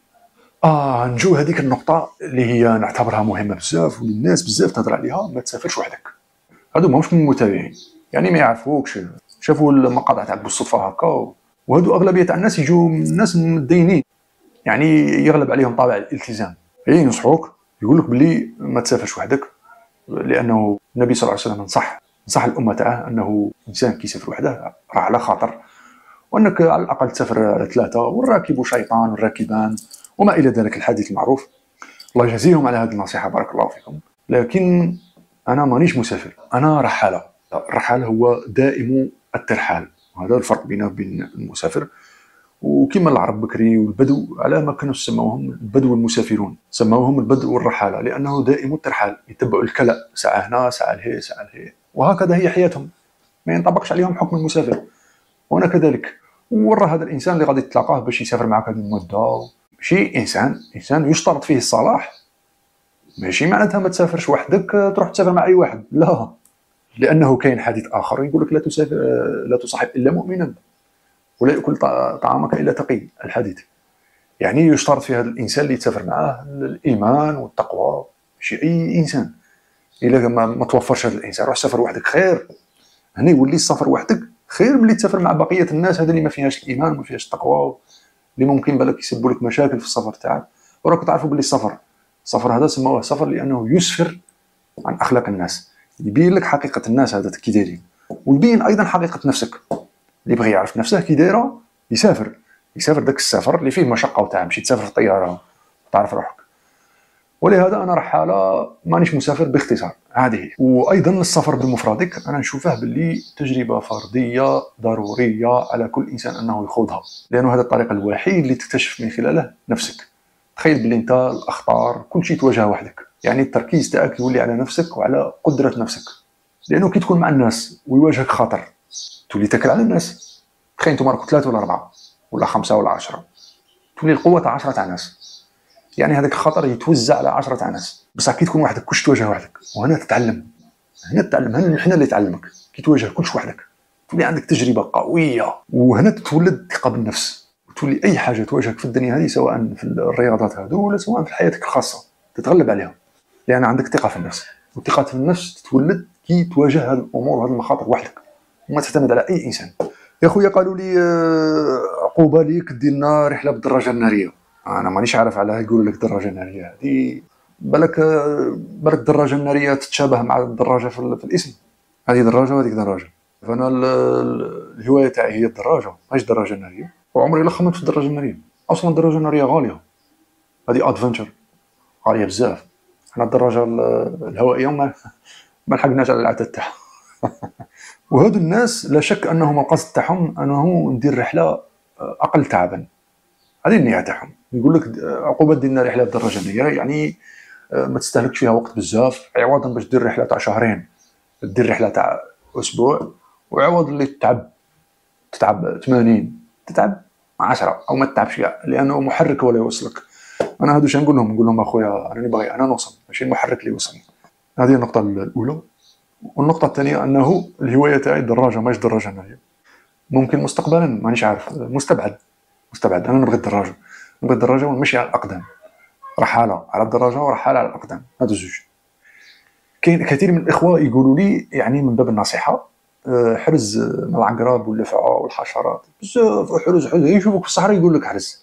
نجو هذيك النقطه اللي هي نعتبرها مهمه بزاف والناس بزاف تهضر عليها، ما تسافرش وحدك. هادو ماهمش من المتابعين، يعني ما يعرفوكش، شافوا المقاطع تاعك بالصدفه هكا، وهادو اغلبيه تاع الناس يجوا ناس مدينين، يعني يغلب عليهم طابع الالتزام، ينصحوك يقول لك بلي ما تسافرش وحدك، لانه النبي صلى الله عليه وسلم نصح الامه تاعه انه الانسان كي يسافر وحده راه على خطر، وانك على الاقل تسافر ثلاثه، والراكب شيطان والراكبان وما الى ذلك الحديث المعروف. الله يجازيهم على هذه النصيحه، بارك الله فيكم. لكن انا مانيش مسافر، انا رحاله. الرحال هو دائم الترحال، وهذا الفرق بينه وبين المسافر. وكما العرب بكري والبدو على ما كانوا سموهم البدو المسافرون، سموهم البدو والرحاله، لانه دائم الترحال، يتبعوا الكلأ، ساعه هنا ساعه لهي ساعه لهي، وهكذا هي حياتهم، ما ينطبقش عليهم حكم المسافر. وانا كذلك. ورا هذا الانسان اللي غادي تلاقاه باش يسافر معك هذه المده، شي انسان يشترط فيه الصلاح، ماشي معناتها ما تسافرش وحدك تروح تسافر مع اي واحد، لا، لانه كاين حديث اخر يقول لك لا تسافر، لا تصاحب الا مؤمنا، ولا ياكل طعامك الا تقي، الحديث. يعني يشترط في هذا الانسان اللي تسافر معاه الايمان والتقوى، ماشي اي انسان. الا ما توفرش هذا الانسان روح سافر وحدك خير، هنا يولي السفر وحدك خير ملي تسافر مع بقيه الناس هذا اللي ما فيهاش الايمان وما فيهاش التقوى، اللي ممكن بالك يسببوا لك مشاكل في السفر تاعك. وراكم تعرفوا باللي السفر هذا سموه سفر لانه يسفر عن اخلاق الناس، يبين لك حقيقه الناس هذا كي دايرين، ويبين ايضا حقيقه نفسك. اللي بغى يعرف نفسه كي دايره يسافر داك السفر اللي فيه مشقه وتعب، ماشي تسافر في الطياره وتعرف روحك. ولهذا انا رحاله مانيش مسافر باختصار، هذه. وايضا السفر بمفردك انا نشوفه باللي تجربه فرديه ضروريه على كل انسان انه يخوضها، لانه هذا الطريق الوحيد اللي تكتشف من خلاله نفسك. تخيل باللي انت الاخطار كل شيء تواجهه وحدك، يعني التركيز تاعك يولي على نفسك وعلى قدره نفسك، لانه كي تكون مع الناس ويواجهك خطر تولي تكل على الناس. تخيل انتم راكم 3 ولا 4 ولا 5 ولا 10، تولي القوه تاع 10 تاع ناس، يعني هذاك الخطر يتوزع على 10 تاع ناس. بصح كي تكون وحدك كلش تواجه وحدك، وهنا تتعلم، هنا حنا اللي تعلمك. كي تواجه كلش وحدك تولي عندك تجربه قويه، وهنا تتولد ثقه بالنفس، وتولي اي حاجه تواجهك في الدنيا هذه سواء في الرياضات هذو ولا سواء في حياتك الخاصه تتغلب عليها، لان عندك ثقه في النفس. والثقه في النفس تتولد كي تواجه هذه الامور وهذه المخاطر وحدك، وما تعتمد على اي انسان. يا خويا قالوا لي عقوبه ليك دير لنا رحله بالدراجه الناريه. انا مانيش عارف علاه يقولوا لك الدراجه الناريه هذه، بالك الدراجه الناريه تتشابه مع الدراجه في الاسم، هذه دراجه وهذيك دراجه. فانا الهوايه تاعي هي الدراجه، ماشي الدراجه الناريه، وعمري لا خممت في الدراجه الناريه. اصلا الدراجه الناريه غاليه، هذه ادفنتشر غاليه بزاف. حنا الدراجه الهوائيه ما لحقناش على العدد تاعها. وهادو الناس لا شك انهم القصد تاعهم انه ندير رحله اقل تعبا، هذه النيه تاعهم. يقول لك عقوبه ديرنا رحله بالدراجه الناريه، يعني ما تستهلكش فيها وقت بزاف، عوضا باش دير رحله تاع شهرين دير رحله تاع اسبوع، وعوض اللي تتعب 80 تتعب 10 او ما تتعبش كاع، لانه محرك ولا يوصلك. انا هادو شنو نقول لهم اخويا راني باغي انا نوصل، ماشي المحرك اللي يوصلني. هذه النقطه الاولى. والنقطه الثانيه انه الهوايه تاعي الدراجه ماشي الدراجه ناريه. ممكن مستقبلا مانيش عارف، مستبعد. انا نبغي الدراجه ونمشي على الاقدام، رحاله على الدراجه ورحاله على الاقدام، هادو زوج. كاين كثير من الاخوه يقولوا لي يعني من باب النصيحه حرز من العقرب واللفعه والحشرات بزاف، حرز يشوفوك في الصحراء يقول لك حرز.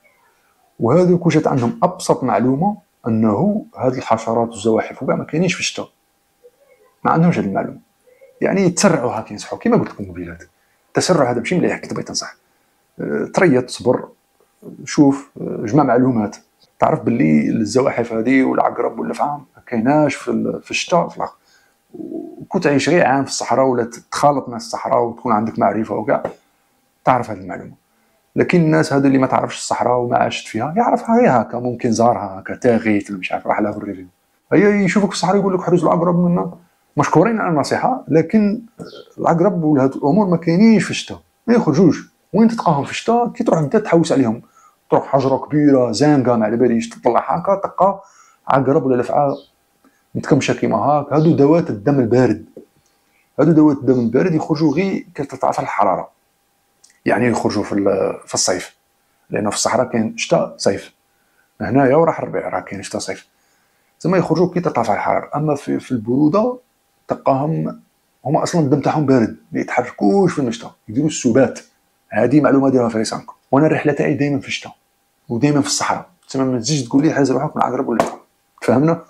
وهذوك جات عندهم ابسط معلومه انه هذه الحشرات والزواحف وكاع ما كاينينش في الشتاء، ما عندهمش هذه المعلومه. يعني يتسرعوا هاك ينصحوا كيما قلت لكم الموبيلات، التسرع هذا ماشي مليح كي تبغي تنصح. تريط، صبر، شوف، جمع معلومات. تعرف باللي الزواحف هذه والعقرب والافعى ما كايناش في الشتاء في الاخر. وكنت تعيش غير عام في الصحراء ولا تتخالط مع الصحراء وتكون عندك معرفه وكاع تعرف هذه المعلومه. لكن الناس هذو اللي ما تعرفش الصحراء وما عاشت فيها يعرفها غير هكا، ممكن زارها هكا تاغيت مش عارف راح لها في الريفيو. هي يشوفك في الصحراء يقول لك حرز العقرب منا، مشكورين على النصيحه، لكن العقرب ولا هاد الامور ما كاينينش في الشتاء، ما يخرجوش. وين تلقاهم في الشتاء؟ كي تروح انت تحوس عليهم، تروح حجره كبيره زانقه ما على باليش تطلع هكا تلقى عقرب ولا الافعى متكمشه كيما هاك. هادو ذوات الدم البارد، هادو ذوات الدم البارد يخرجوا غير كي ترتفع الحراره، يعني يخرجوا في الصيف، لانه في الصحراء كاين شتاء صيف. هنايا وراح الربيع راه كاين شتاء صيف، زعما يخرجوا كي ترتفع الحراره. اما في البروده تلقاهم هما اصلا الدم تاعهم بارد، ما يتحركوش في الشتاء، يديروا السبات. هذه معلومه ديروها في ريسانكم. وانا الرحله تاعي دائما في الشتاء ودائما في الصحراء، تسمى ما تجيش تقول لي حاز روحك من عقرب ولا فهمنا.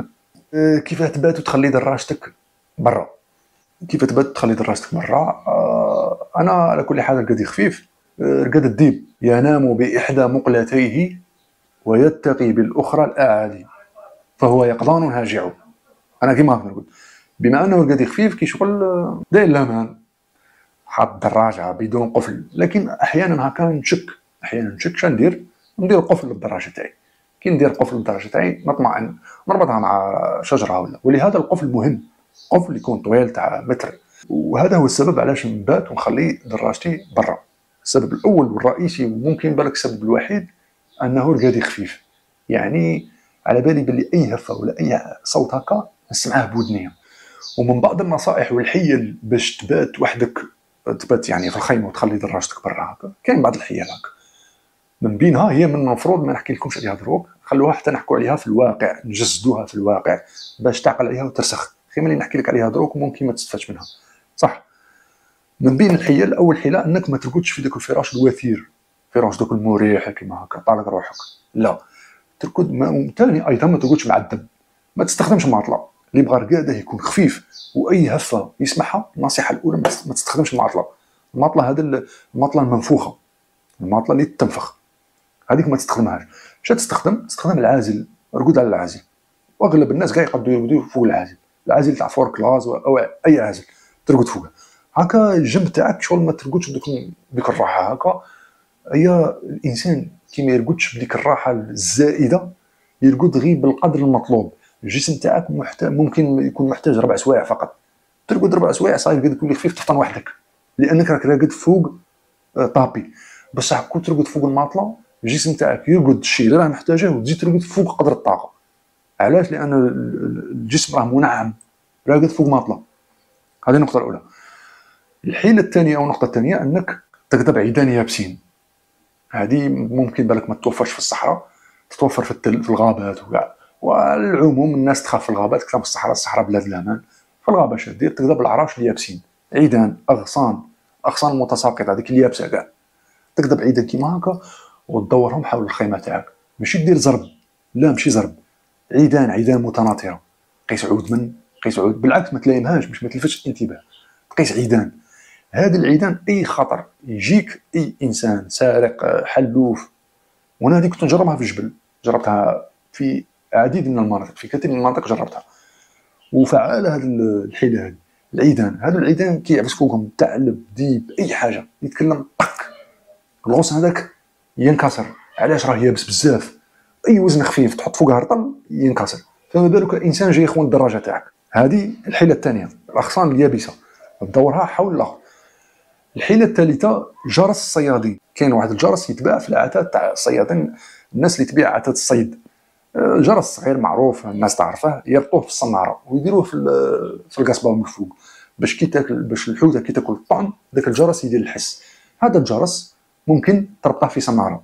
كيف تبات وتخلي دراجتك برا؟ كيف تبات تخلي دراجتك برا؟ انا على كل حال رقدي خفيف. رقد الديب ينام باحدى مقلتيه ويتقي بالاخرى الاعالي فهو يقظان هاجع. انا كيما هكا نقول، بما انه رقدي خفيف كي شغل داير الامان حاط دراجه بدون قفل. لكن احيانا هكا نشك، شندير ندير قفل للدراجه تاعي. كي ندير قفل للدراجه تاعي نطمئن، نربطها مع شجره ولا، ولهذا القفل مهم، قفل يكون طويل تاع متر. وهذا هو السبب علاش نبات ونخلي دراجتي برا. السبب الاول والرئيسي وممكن بالك السبب الوحيد انه رقادي خفيف، يعني على بالي باللي اي هفه ولا اي صوت هكا نسمعه بودنيا. ومن بعض النصائح والحيل باش تبات وحدك، تبات يعني في الخيمه وتخلي دراجتك برا هكا، كاين بعض الحيل هكا. من بينها هي من المفروض ما نحكي لكمش عليها دروك، خلوها حتى نحكوا عليها في الواقع، نجسدوها في الواقع باش تعقل عليها وترسخ. خير ملي نحكي لك عليها دروك ممكن ما تستفادش منها، صح؟ من بين الحيل اول حيله انك ما ترقدش في داك الفراش الوثير، فراش دوك المريح كيما هكا طالق روحك، لا ترقد. ثاني ايضا ما ترقدش معدب، ما تستخدمش ماطله. اللي بغى رقاده يكون خفيف واي هفه يسمعها. النصيحه الاولى ما تستخدمش الماطله. الماطله هذا الماطله المنفوخه، الماطله اللي تنفخ هذيك ما تستخدمهاش. اش تستخدم العازل. رقد على العازل، واغلب الناس كاع يقدروا يرقدوا فوق العازل تاع فور كلاس او اي عازل ترقد فوقه هكا. الجنب تاعك شغل ما ترقدش بديك الراحه هكا. هي الانسان كي ما يرقدش بديك الراحه الزائده، يرقد غير بالقدر المطلوب. الجسم تاعك ممكن يكون محتاج 4 سوايع فقط. ترقد 4 سوايع صاير قد تولي خفيف تفطن وحدك، لانك راك راقد فوق طابي. بصح كون ترقد فوق الماطله الجسم تاعك يرقد الشيء اللي راه محتاجه وتزيد ترقد فوق قدر الطاقه. علاش؟ لان الجسم راه منعم راقد فوق ماطله. هذه النقطه الاولى. الحيله الثانيه او النقطه الثانيه انك تقدر عيدان يابسين. هذه ممكن بالك ما توفرش في الصحراء، تتوفر في الغابات وكاع. والعموم الناس تخاف في الغابات اكثر من الصحراء. الصحراء بلاد الامان. في الغابه اش دير؟ تقدر بالعراش اليابسين، عيدان، اغصان متساقطه هذيك اليابسه كاع. تقدر عيدان كيما هكا وتدورهم حول الخيمه تاعك. ماشي دير زرب، لا ماشي زرب، عيدان متناثره. قيس عود قيس عود، بالعكس ما تلايمهاش باش ما تلفتش الانتباه. تقيس عيدان. هذه العيدان اي خطر يجيك، اي انسان سارق حلوف. وانا هذه كنت نجربها في الجبل، جربتها في عديد من المناطق، في كثير من المناطق جربتها وفعاله. هذه الحيله هذه العيدان. هذو العيدان كيعبس فوقهم ثعلب ديب اي حاجه يتكلم طق، الغصن هذاك ينكسر. علاش؟ راه يابس بزاف. اي وزن خفيف تحط فوقها رطل ينكسر، فما بالك انسان جاي يخون الدراجه تاعك. هذه الحيله الثانيه، الاغصان اليابسه تدورها حول الاخر. الحيله الثالثه جرس الصيادين. كاين واحد الجرس يتباع في العتاد تاع الصيادين، الناس اللي تبيع عتاد الصيد. جرس صغير معروف الناس تعرفه، يربطوه في الصناره ويديروه في القصبه من الفوق باش كي تاكل، باش الحوته كي تاكل الطعم داك الجرس يدير الحس. هذا الجرس ممكن تربطه في صناره،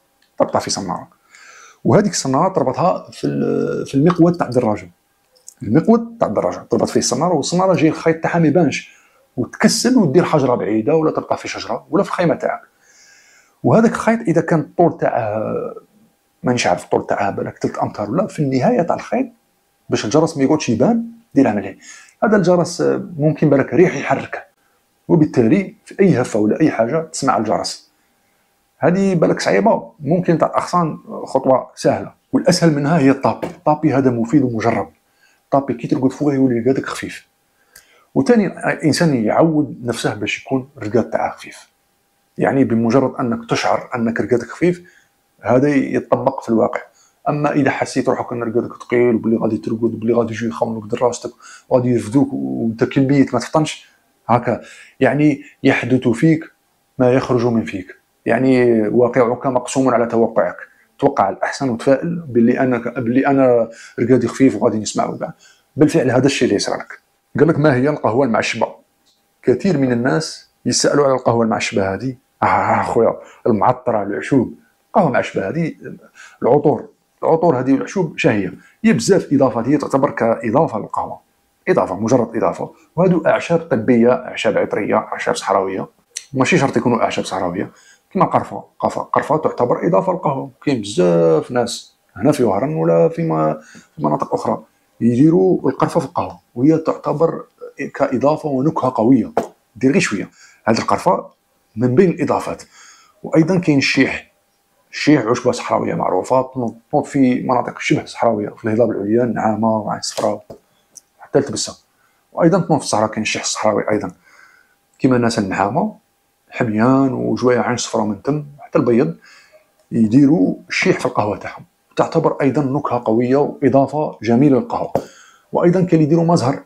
وهذيك الصناره تربطها في المقود تاع الدراجه. تربط فيه الصناره، والصناره جاي الخيط تاعها ما يبانش، وتكسل ودير حجره بعيده ولا تربطها في شجره ولا في الخيمه تاعك. وهذاك الخيط اذا كان الطول تاعه مانيش عارف الطول تاعها بالك 3 امتار ولا، في النهايه تاع الخيط باش الجرس ما يقعدش يبان ديرها مليح. هذا الجرس ممكن بالك ريح يحركه، وبالتالي في اي هفه ولا اي حاجه تسمع الجرس. هذه بالك صعيبه، ممكن تاع الاغصان خطوه سهله والاسهل منها هي الطابي هذا مفيد ومجرب. الطابي كي ترقد فوقه يولي رقادك خفيف. وثاني الانسان يعود نفسه باش يكون الرقاد تاعه خفيف، يعني بمجرد انك تشعر انك رقادك خفيف هذا يتطبق في الواقع. اما اذا حسيت روحك ان رقادك ثقيل وبلي غادي ترقد وبلي غادي يجيو يخملوك دراستك وغادي يرفدوك وانت كلبيت ما تفطنش هكا، يعني يحدث فيك ما يخرج من فيك، يعني واقعك مقسوم على توقعك. توقع الاحسن وتفائل باللي انا رقادي خفيف وغادي نسمعوا كاع. بالفعل هذا الشيء اللي يصرى لك. قال لك ما هي القهوه المعشبه؟ كثير من الناس يسالوا على القهوه المعشبه هذه. خويا المعطره العشوب، القهوه المعشبه هذه العطور هذه والعشوب شهيه، هي بزاف اضافات، هي تعتبر كاضافه للقهوه، اضافه مجرد اضافه. وهذو اعشاب طبيه، اعشاب عطريه، اعشاب صحراويه، ماشي شرط يكونوا اعشاب صحراويه. كما قرفه تعتبر اضافه للقهوه. كاين بزاف ناس هنا في وهران ولا في مناطق اخرى يديروا القرفه في القهوه، وهي تعتبر كاضافه ونكهه قويه. دير غير شويه هذه القرفه من بين الاضافات. وايضا كاين الشيح عشبه صحراويه معروفه تنوض في مناطق شبه صحراويه، في الهضاب العليا، النعامه وعين الصفراء حتى التبسه. وايضا تنوض في الصحراء كاين الشيح الصحراوي ايضا، كما الناس النعامه حميان وجوايه عين صفراء من تم حتى البيض يديروا الشيح في القهوه تاعهم، تعتبر ايضا نكهه قويه واضافه جميله للقهوه. وايضا كاين يديروا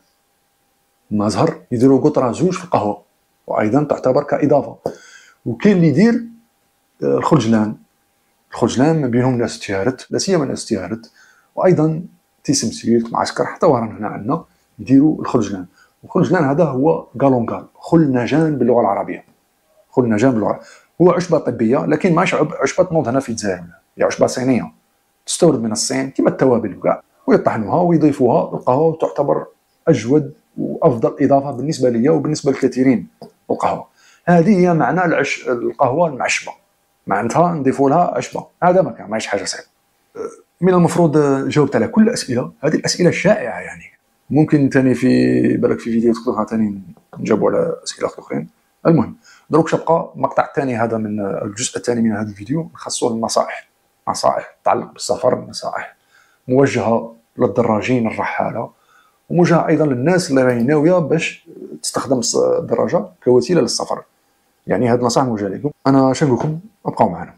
مزهر يديروا قطره زوج في القهوه، وايضا تعتبر كاضافه. وكاين اللي يدير الخرجلان ما بينهم ناس تيارت، لا سيما ناس تيارت، وايضا تيسمسير معسكر حتى وهران هنا عندنا يديروا الخرجلان. والخرجلان هذا هو قالونقال، خلنجان باللغه العربيه. خلنجان باللغه هو عشبه طبيه، لكن ماهيش عشبه تنوض هنا في الجزائر، هي عشبه صينيه تستورد من الصين كما التوابل وكاع، ويطحنوها ويضيفوها للقهوه، وتعتبر اجود وافضل اضافه بالنسبه لي وبالنسبه للكثيرين القهوه. هذه هي معنى القهوه المعشبه، معناتها نضيفوا لها عشبه. هذا ما كان ماهيش حاجه صعيبه. من المفروض جاوبت على كل الاسئله. هذه الاسئله الشائعه، يعني ممكن ثاني في بالك في فيديو تقدرها ثاني نجاوبوا على اسئله اخرين. المهم دروك بقى المقطع الثاني هذا من الجزء الثاني من هذا الفيديو نخصصه للنصائح، نصائح تتعلق بالسفر، نصائح موجهه للدراجين الرحاله، وموجهه ايضا للناس اللي راهي ناويه باش تستخدم الدراجه كوسيله للسفر. يعني هذه النصائح موجهه لكم. انا شنو نقول لكم؟ ابقوا معنا.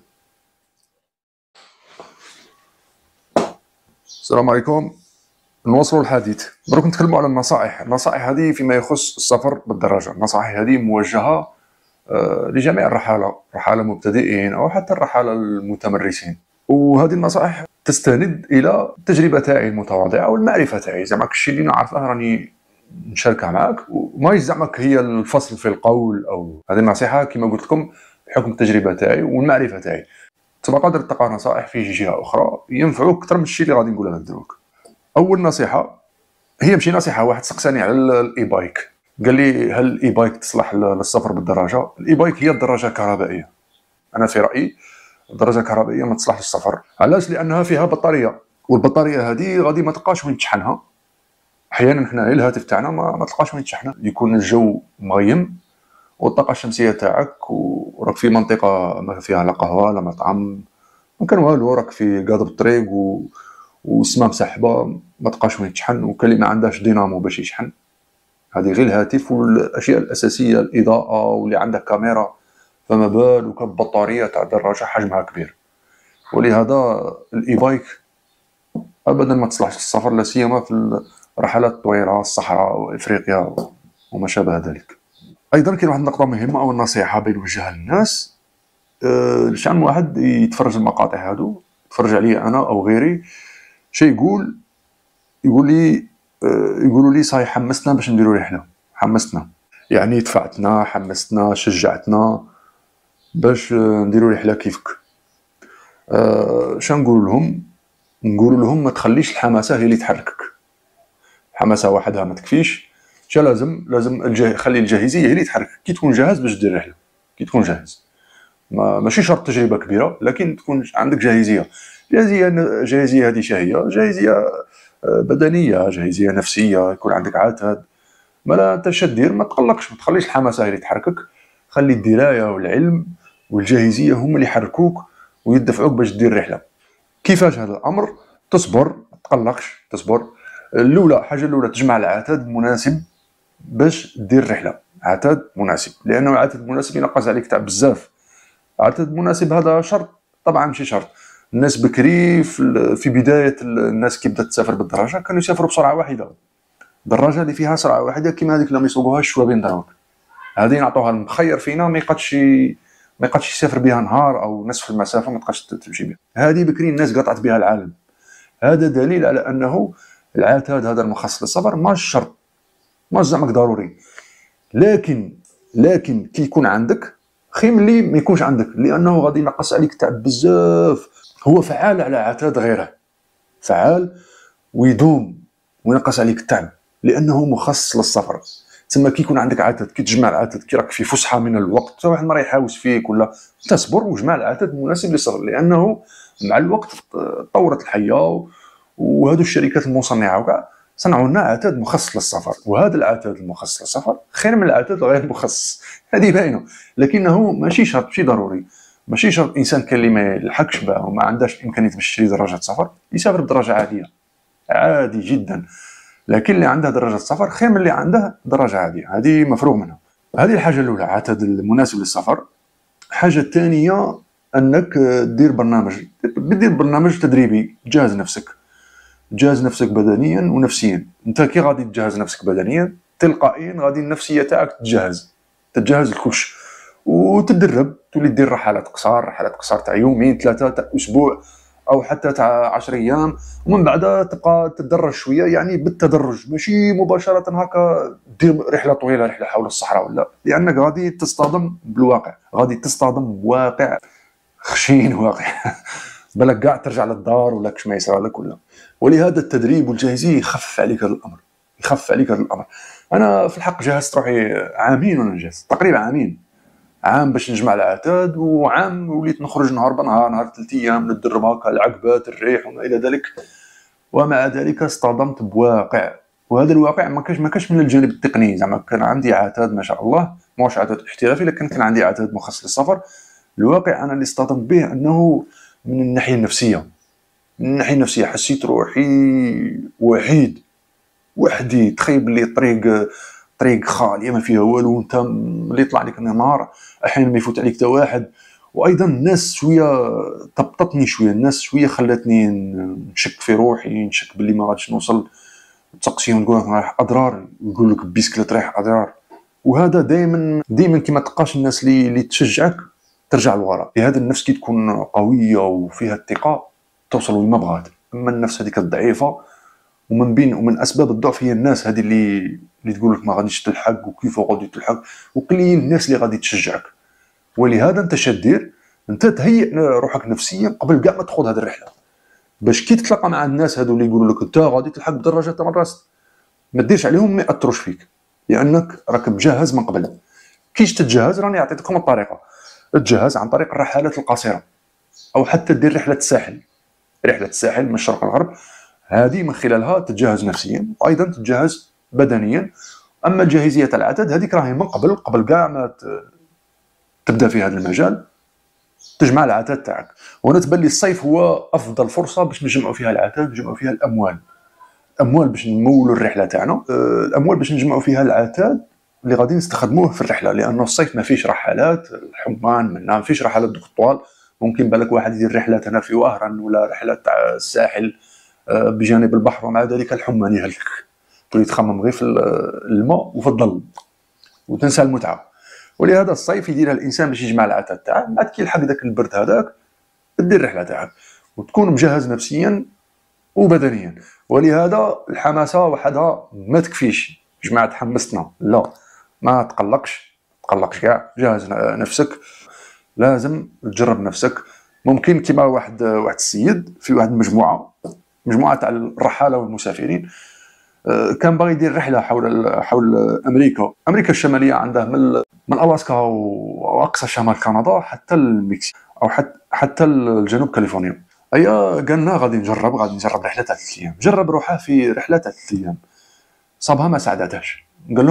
السلام عليكم، نواصلوا الحديث. دروك نتكلموا على النصائح. النصائح هذه فيما يخص السفر بالدراجه. النصائح هذه موجهه لجميع الرحاله المبتدئين او حتى الرحاله المتمرسين. وهذه النصائح تستند الى التجربه تاعي المتواضعه والمعرفه تاعي. زعما الشيء اللي نعرفه راني نشاركها معك، وما زعما هي الفصل في القول. او هذه النصيحه كما قلت لكم بحكم التجربه تاعي والمعرفه تاعي. تبقى قادر تلقى نصائح في جهه اخرى ينفعوك اكثر من الشيء اللي غادي نقوله لك دروك. اول نصيحه هي ماشي نصيحه، واحد سقساني على الاي بايك، قال لي هل الاي بايك تصلح للسفر بالدراجه؟ الاي بايك هي الدراجه الكهربائيه. انا في رايي الدراجه الكهربائيه ما تصلح للسفر. علاش؟ لانها فيها بطاريه، والبطاريه هذه غادي ما تلقاش وين تشحنها. احيانا حنا الهاتف تاعنا ما تلقاش وين تشحنه، يكون الجو مغيم والطاقه الشمسيه تاعك وراك في منطقه ما فيها لا قهوه لا مطعم، ما كان والو، راك في قاضب الطريق والسماء مسحبه، ما تلقاش وين تشحن، وكان اللي ما عندهاش دينامو باش يشحن. هذه غير الهاتف والاشياء الاساسيه، الاضاءه، واللي عندك كاميرا، فما بالك ببطاريه تاع دراجه حجمها كبير. ولهذا الاي بايك ابدا ما تصلحش للسفر، لا سيما في الرحلات الطويله، الصحراء وافريقيا وما شابه ذلك. ايضا كاين واحد النقطه مهمه او نصيحه بنوجهها للناس. شحال من واحد يتفرج المقاطع هادو، يتفرج عليا انا او غيري، شي يقول لي يقولوا لي صاي حمستنا باش نديروا رحله، حمستنا يعني دفعتنا، حمستنا، شجعتنا باش نديروا رحله كيفك. شنو نقول لهم ما تخليش الحماسه هي اللي تحركك. الحماسه وحدها ما تكفيش، لازم خلي الجاهزيه هي اللي تحركك. كي تكون جاهز باش دير رحله، كي تكون جاهز، ماشي شرط تجربه كبيره، لكن تكون عندك جاهزيه. جاهزيه هذه شهيه، جاهزيه بدنيه، جاهزيه نفسيه، يكون عندك عتاد. مالا انت شدير ما تقلقش، ما تخليش الحماسه هي اللي تحركك، خلي الدرايه والعلم والجاهزيه هم اللي يحركوك ويدفعوك باش دير رحله. كيفاش هذا الامر؟ تصبر، ما تقلقش، تصبر. الاولى، حاجه الاولى تجمع العتاد المناسب باش دير الرحله، عتاد مناسب، لانه العتاد المناسب ينقص عليك تعب بزاف. عتاد مناسب هذا شرط، طبعا ماشي شرط. الناس بكري في بدايه الناس كي بدات تسافر بالدراجه كانوا يسافروا بسرعه واحده، الدراجه اللي فيها سرعه واحده كيما هذيك اللي يسوقوها الشوابين دراك، هذه نعطوها المخير فينا ما يقدش يسافر بها نهار او نصف المسافه ما تقدش تمشي بها. هذه بكري الناس قطعت بها العالم. هذا دليل على انه العتاد هذا المخصص للسفر ماش شرط، ماش زعما ضروري، لكن كي يكون عندك خير ملي ما يكونش عندك، لانه غادي ينقص عليك تعب بزاف. هو فعال على عتاد غيره، فعال ويدوم وينقص عليك التعب لانه مخصص للسفر. تما كي يكون عندك عتاد، كي تجمع العتاد، كي راك في فسحه من الوقت، واحد ما راه يحاوس فيك ولا، تصبر وجمع العتاد المناسب للسفر، لانه مع الوقت تطورت الحياه وهذو الشركات المصنعه وكاع صنعوا لنا عتاد مخصص للسفر، وهذا العتاد المخصص للسفر خير من العتاد الغير مخصص، هذه باينه. لكنه ماشي شرط، ماشي ضروري، ماشي شرط الانسان كان اللي ما يلحقش بها وما عندهاش امكانيه باش يشري دراجه سفر يسافر بدراجه عاديه، عادي جدا. لكن اللي عنده دراجه سفر خير من اللي عنده دراجه عاديه، هذه مفروغ منها. هذه الحاجه الاولى، عتاد المناسب للسفر. الحاجه الثانيه انك دير برنامج تدريبي، تجهز نفسك بدنيا ونفسيا. انت كي غادي تجهز نفسك بدنيا تلقائيا غادي النفسيه تاعك تتجهز الكلش، وتدرب، تولي دير رحلات قصار تاع يومين 3 تاع اسبوع او حتى تاع 10 ايام، ومن بعد تبقى تتدرج شويه، يعني بالتدرج، ماشي مباشره هكا دير رحله طويله، رحله حول الصحراء ولا، لانك غادي تصطدم بالواقع، غادي تصطدم بواقع خشين، واقع بالك كاع ترجع للدار ولا كش ما يصرى لك ولا. ولهذا التدريب والجاهزيه يخفف عليك هذا الامر. انا في الحق جهزت روحي عامين وانا جاهز، تقريبا عام باش نجمع العتاد، وعام وليت نخرج نهار بنهار 3 ايام نتدرب هكا العقبات الريح وما الى ذلك. ومع ذلك اصطدمت بواقع، وهذا الواقع ما كاش من الجانب التقني، زعما كان عندي عتاد ما شاء الله، ماهوش عتاد احترافي، لكن كان عندي عتاد مخصص للسفر. الواقع انا اللي اصطدمت به انه من الناحيه النفسيه، حسيت روحي وحدي، تخيل بلي طريق خاليه ما فيها والو، وانت اللي يطلع لك النهار احيانا ما يفوت عليك حتى واحد. وايضا الناس شويه طبطتني، الناس شويه خلاتني نشك في روحي، نشك باللي ما غاديش نوصل، تسقسيهم تقول رايح اضرار، يقول لك بيسكليت رايح اضرار. وهذا دائما كي ما تلقاش الناس اللي تشجعك ترجع للوراء. لهذا النفس كي تكون قويه وفيها الثقه توصل وين ما بغات. اما النفس هذيك الضعيفه، ومن اسباب الضعف هي الناس هذه اللي تقول لك ما غاديش تلحق وكيف غادي تلحق، وقليل الناس اللي غادي تشجعك. ولهذا انت شدير، انت تهيئ روحك نفسيا قبل كاع ما تخوض هذه الرحله، باش كي تتلاقى مع الناس هذو اللي يقولوا لك انت غادي تلحق بدراجه تاع الراس، ما ديرش عليهم، ما ياثروش فيك، لانك راك مجهز من قبل. كيش تتجهز؟ راني عطيتكم الطريقه. تجهز عن طريق الرحلات القصيره، او حتى دير رحله الساحل من الشرق للغرب، هذه من خلالها تتجهز نفسيا وايضا تتجهز بدنيا. اما الجاهزيه العتاد هذيك راهي من قبل كاع ما تبدا في هذا المجال، تجمع العتاد تاعك. وانا تبان لي الصيف هو افضل فرصه باش نجمعوا فيها العتاد، نجمعوا فيها الاموال باش نمولوا الرحله تاعنا، الاموال باش نجمعوا فيها العتاد اللي غادي نستخدموه في الرحله، لانه الصيف ما فيش رحلات الحمان، ما فيش رحلات دوك طوال. ممكن بالك واحد يدير رحلات هنا في وهران ولا رحلات تاع الساحل بجانب البحر، ومع ذلك الحمان يهلك، تولي تخمم غير في الماء وفي الظل وتنسى المتعه. ولهذا الصيف يديرها الانسان باش يجمع العتاد تاعه، بعد كي يلحق داك البرد هذاك دير الرحله تاعك وتكون مجهز نفسيا وبدنيا. ولهذا الحماسه وحدها ما تكفيش، جماعه تحمسنا، لا، ما تقلقش كاع، جهز نفسك، لازم تجرب نفسك. ممكن كما واحد السيد في واحد مجموعه تاع الرحاله والمسافرين كان باغي يدير رحله حول امريكا الشماليه، عندها من الاسكا واقصى شمال كندا حتى المكسيك، او حتى الجنوب كاليفورنيا. قال لنا غادي نجرب رحله تاع 3 ايام. جرب روحه في رحله تاع 3 ايام، صابها ما ساعدتهاش. قال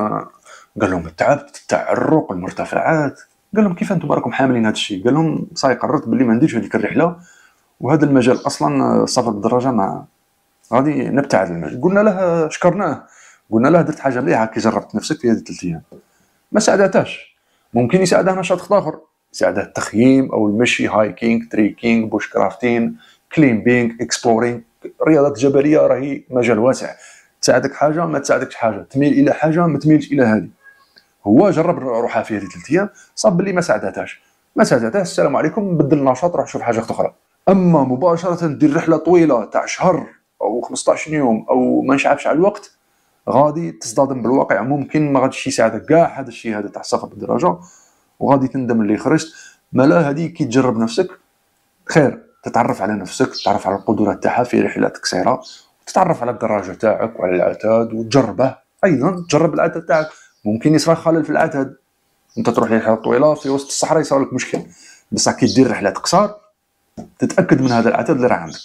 لهم التعب تاع العروق، المرتفعات. قال لهم كيف انتم راكم حاملين هذا الشيء؟ قال لهم صاي قررت باللي ما نديرش هذيك الرحله وهذا المجال اصلا السفر بالدراجه ما غادي نبتعد المجال. قلنا له شكرناه، قلنا له درت حاجه مليحه كي جربت نفسك في هذه 3 ايام، ما ساعدتاش. ممكن يساعده نشاط اخر، يساعده التخييم او المشي، هايكينغ، تريكينغ، بوش كرافتين، كليمبينغ، اكسبلورينغ. الرياضات الجبليه راهي مجال واسع، تساعدك حاجه ما تساعدكش حاجه، تميل الى حاجه ما تميلش الى هذه. هو جرب روحها في هذه 3 ايام، صاب بلي ما ساعدتهاش، السلام عليكم، بدل النشاط، روح شوف حاجه اخرى. اما مباشره دير رحله طويله تاع شهر او 15 يوم او ما نعرفش على الوقت، غادي تصطدم بالواقع. ممكن ما غاديش يساعدك كاع هذا الشيء هذا تاع السفر بالدراجه، وغادي تندم اللي خرجت. مالا هذه كي تجرب نفسك خير، تتعرف على نفسك، تتعرف على القدرات تاعها في رحلات قصيره، تتعرف على الدراجه تاعك وعلى العتاد وتجربه. ايضا تجرب العتاد تاعك، ممكن يصرى خلل في العتاد، انت تروح لرحله طويله في وسط الصحراء يصير لك مشكل. بصح كي دير رحلات قصار تتاكد من هذا العتاد اللي راه عندك.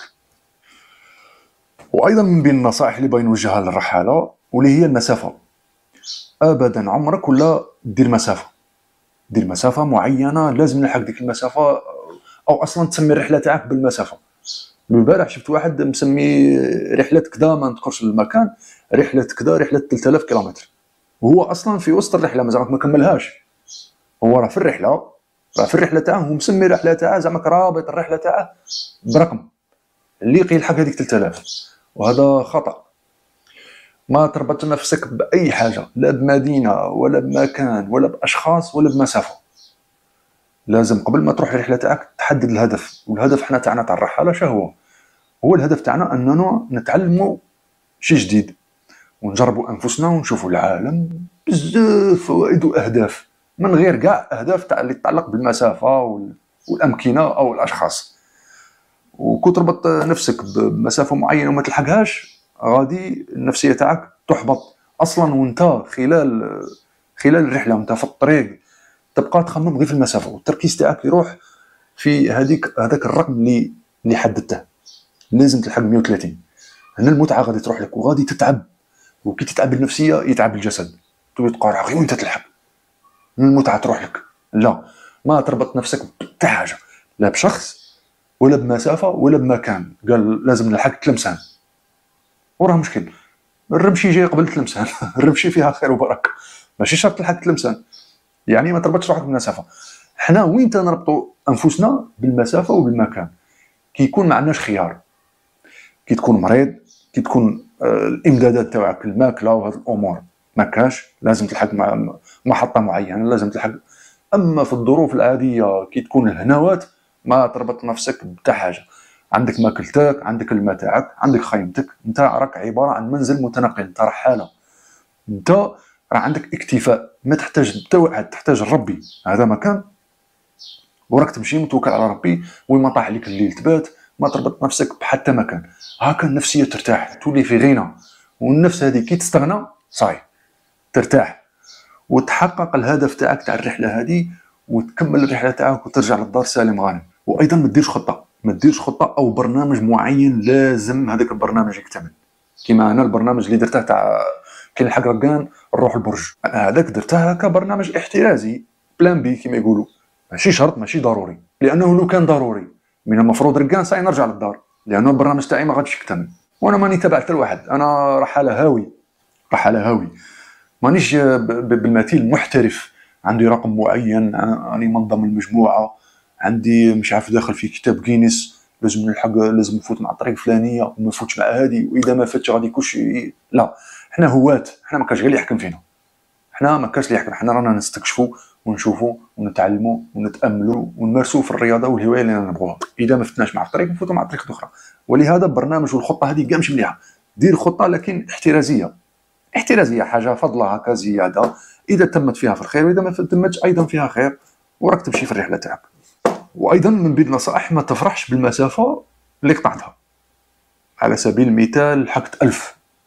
وايضا من بين النصائح اللي باغي نوجهها للرحاله واللي هي المسافه. ابدا عمرك ولا دير مسافه معينه، لازم نلحق ديك المسافه، او اصلا تسمي الرحله تاعك بالمسافه. البارح شفت واحد مسمي رحله كذا، ما نذكرش المكان، رحله كذا، رحله 3000 كيلومتر، وهو اصلا في وسط الرحله مازال ما كملهاش. هو راه في الرحله تاعه، هو مسمي الرحله تاعه زعما رابط الرحله تاعه برقم اللي يلحق هذيك 3000، وهذا خطا. ما تربط نفسك باي حاجه، لا بمدينه ولا بمكان ولا باشخاص ولا بمسافه. لازم قبل ما تروح الرحله تاعك تحدد الهدف. والهدف حنا تاعنا تاع الرحاله شنو هو الهدف تاعنا؟ اننا نتعلموا شيء جديد ونجربوا انفسنا ونشوفوا العالم. بزاف فوائد واهداف من غير كاع اهداف اللي تتعلق بالمسافه والامكنه او الاشخاص. وكي تربط نفسك بمسافه معينه وما تلحقهاش، غادي النفسيه تاعك تحبط اصلا. وانت خلال الرحله وانت في الطريق تبقى تخمم غير في المسافه، والتركيز تاعك يروح في هذاك الرقم اللي حددته. لازم تلحق 130. هنا المتعه غادي تروح لك وغادي تتعب، وكي تتعب النفسيه يتعب الجسد، تبقى غير وانت تلحق المتعه تروح لك. لا، ما تربط نفسك بتاع حاجه، لا بشخص ولا بمسافه ولا بمكان. قال لازم نلحق تلمسان، وراه مشكل. الرمشي جاي قبل تلمسان الرمشي فيها خير وبركه، ماشي شرط تلحق تلمسان. يعني ما تربطش روحك بالمسافه. حنا وين تنربطوا انفسنا بالمسافه وبالمكان؟ كي يكون ما عندناش خيار، كي تكون مريض، كي تكون الامدادات تاعك الماكله وهذه الامور ما كاش، لازم تلحق مع محطه معينه، لازم تلحق. اما في الظروف العاديه كي تكون الهنوات، ما تربط نفسك بتاع حاجه. عندك ماكلتك، عندك الماء تاعك، عندك خيمتك، انت راك عباره عن منزل متنقل، انت رحاله، انت راه عندك اكتفاء، ما تحتاج حتى واحد، تحتاج ربي. هذا مكان وراك تمشي متوكل على ربي، وين ما طاح عليك الليل تبات، ما تربط نفسك بحتى مكان. هكا النفسيه ترتاح، تولي في غنى. والنفس هذه كي تستغنى صاي ترتاح، وتحقق الهدف تاعك تاع الرحله هذه، وتكمل الرحله تاعك وترجع للدار سالم غانم. وايضا ما ديرش خطه او برنامج معين لازم هذاك البرنامج يكتمل. كيما انا البرنامج اللي درته تاع كي نلحق ركان نروح البرج، هذاك درته كبرنامج احترازي، بلان بي كيما يقولوا. ماشي شرط، ماشي ضروري، لانه لو كان ضروري من المفروض ركان ساي نرجع للدار، لانه البرنامج تاعي ما غاديش يكتمل. وانا ماني تابع حتى لواحد، انا رحاله هاوي، مانيش بالمثيل محترف. عندي رقم معين، راني منظم المجموعه، عندي مش عارف داخل في كتاب جينيس، لازم نلحق، لازم نفوت مع الطريق الفلانيه وما نفوتش مع هذه، واذا ما فاتش غادي كلشي. لا، حنا هواة، حنا ما كاش غير اللي يحكم فينا، حنا ما كاش اللي يحكم، حنا رانا نستكشفوا ونشوفوا ونتعلموا ونتاملوا ونمارسوا في الرياضه والهوايه اللي نبغوها. اذا ما فتناش مع الطريق نفوتوا مع طريقه اخرى. ولهذا البرنامج والخطه هذه كاع مش مليحه. دير خطه لكن احترازيه، حاجه فضله هكا زياده، اذا تمت فيها في الخير، واذا ما تمتش ايضا فيها خير، وراك تمشي في الرحله تاعك. وايضا من بين النصائح، ما تفرحش بالمسافه اللي قطعتها. على سبيل المثال لحقت 1000،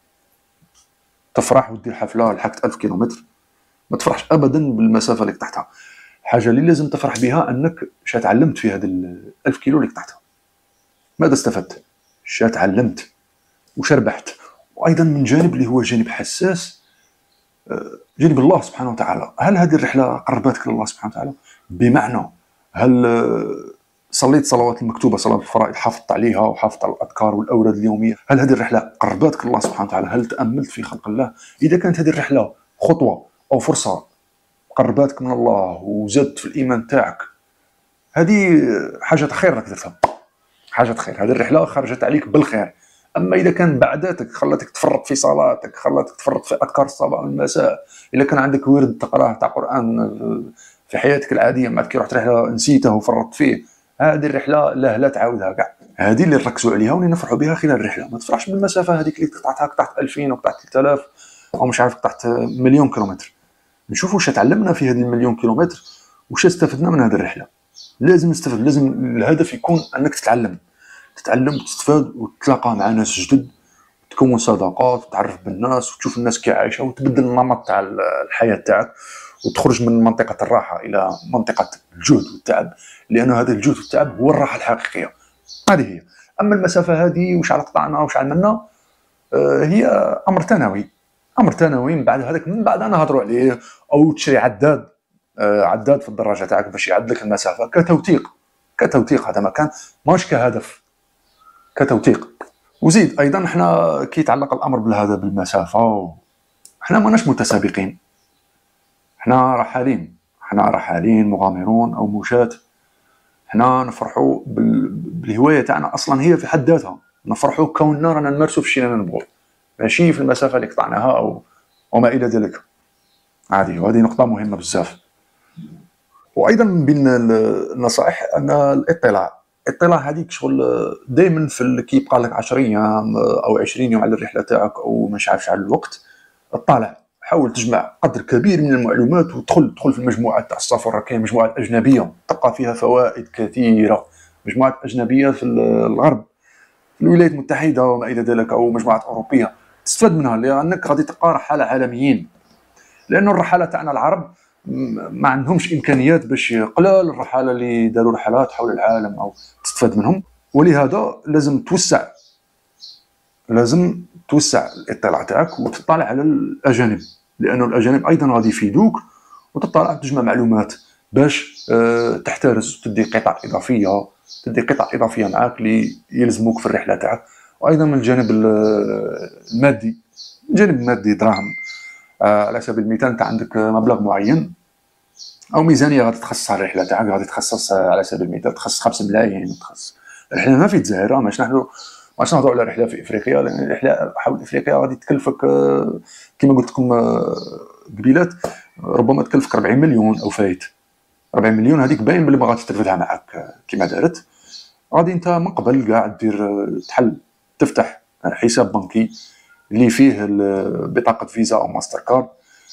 تفرح ودير حفله لحقت 1000 كيلومتر، ما تفرحش ابدا بالمسافه اللي قطعتها. الحاجه اللي لازم تفرح بها انك شا تعلمت في هذا 1000 كيلو اللي قطعتها، ماذا استفدت، شا تعلمت وش ربحت. وايضا من جانب اللي هو جانب حساس، جانب الله سبحانه وتعالى. هل هذه الرحله قربتك لله سبحانه وتعالى؟ بمعنى هل صليت صلوات المكتوبه، صلاه الفرائض حافظت عليها وحافظت على الاذكار والاوراد اليوميه، هل هذه الرحله قربتك الله سبحانه وتعالى؟ هل تاملت في خلق الله؟ اذا كانت هذه الرحله خطوه او فرصه قرباتك من الله وزدت في الايمان تاعك، هذه حاجه خير راك درتها، حاجه خير، هذه الرحله خرجت عليك بالخير. اما اذا كان بعداتك خلاتك تفرط في صلاتك، خلاتك تفرط في اذكار الصباح والمساء، الا كان عندك ورد تقراه تاع قران في حياتك العاديه، بعد كي رحت رحله نسيته وفرطت فيه، هذه الرحله لا تعاودها كاع. هذه اللي نركزوا عليها واللي نفرحوا بها خلال الرحله. ما تفرحش بالمسافه هذيك اللي قطعتها، قطعت 2000 وقطعت 3000 او مش عارف قطعت مليون كيلومتر. نشوفوا واش تعلمنا في هذه المليون كيلومتر، واش استفدنا من هذه الرحله. لازم نستفد، لازم الهدف يكون انك تتعلم وتستفاد وتتلاقى مع ناس جدد، تكون صداقات وتعرف بالناس وتشوف الناس كي عايشه وتبدل النمط تاع الحياه تاعك، وتخرج من منطقه الراحه الى منطقه الجهد والتعب، لان هذا الجهد والتعب هو الراحه الحقيقيه. هذه هي. اما المسافه هذه واش على قطعنا واش عملنا، هي امر ثانوي، امر ثانوي. من بعد هذاك، من بعد نهضروا عليه، او تشري عداد في الدراجه تاعك باش يعد لك المسافه كتوثيق. هذا ما كان ماش كهدف، كتوثيق. وزيد ايضا حنا كي يتعلق الامر بهذا بالمسافه، حنا ماناش متسابقين، حنا رحالين مغامرون او مشاة. حنا نفرحوا بالهوايه تاعنا، اصلا هي في حد ذاتها نفرحوا كوننا رانا نمارسوا في الشيء اللي نبغوه، ماشي في المسافه اللي قطعناها او وما الى ذلك. هذه نقطه مهمه بزاف. وايضا من بين النصائح ان الاطلاع هذيك شغل دائما كي يبقى لك 10 ايام او 20 يوم على الرحله تاعك او مش عارف على الوقت، اطلع، حاول تجمع قدر كبير من المعلومات وتدخل في المجموعات تاع السفر. كاين مجموعات اجنبيه تلقى فيها فوائد كثيره، مجموعات اجنبيه في الغرب، في الولايات المتحده وما الى ذلك، او مجموعات اوروبيه تستفاد منها، لانك غادي تلقى رحاله عالميين. لانه الرحاله تاعنا العرب ما عندهمش امكانيات باش قلال الرحاله اللي داروا رحلات حول العالم او تستفاد منهم، ولهذا لازم توسع الاطلاع تاعك وتطلع على الاجانب، لانه الاجانب ايضا غادي يفيدوك، وتطلع تجمع معلومات باش تحترز، تدي قطع اضافيه معاك اللي يلزموك في الرحله تاعك. وايضا من الجانب المادي، دراهم. على سبيل المثال انت عندك مبلغ معين او ميزانيه غادي تخصص على الرحله تاعك، غادي تخصص على سبيل المثال تخصص 5 ملايين، تخصص الرحله ما في الجزائر، ماش نهضروا على رحله في افريقيا، لان الرحله حول افريقيا غادي تكلفك كما قلت لكم قبيلات، ربما تكلفك 40 مليون او فايت. 40 مليون هذيك باين بلي ما غاديش ترفدها معاك كما دارت. غادي انت من قبل كاع دير تفتح حساب بنكي اللي فيه بطاقه فيزا او ماستر كارد،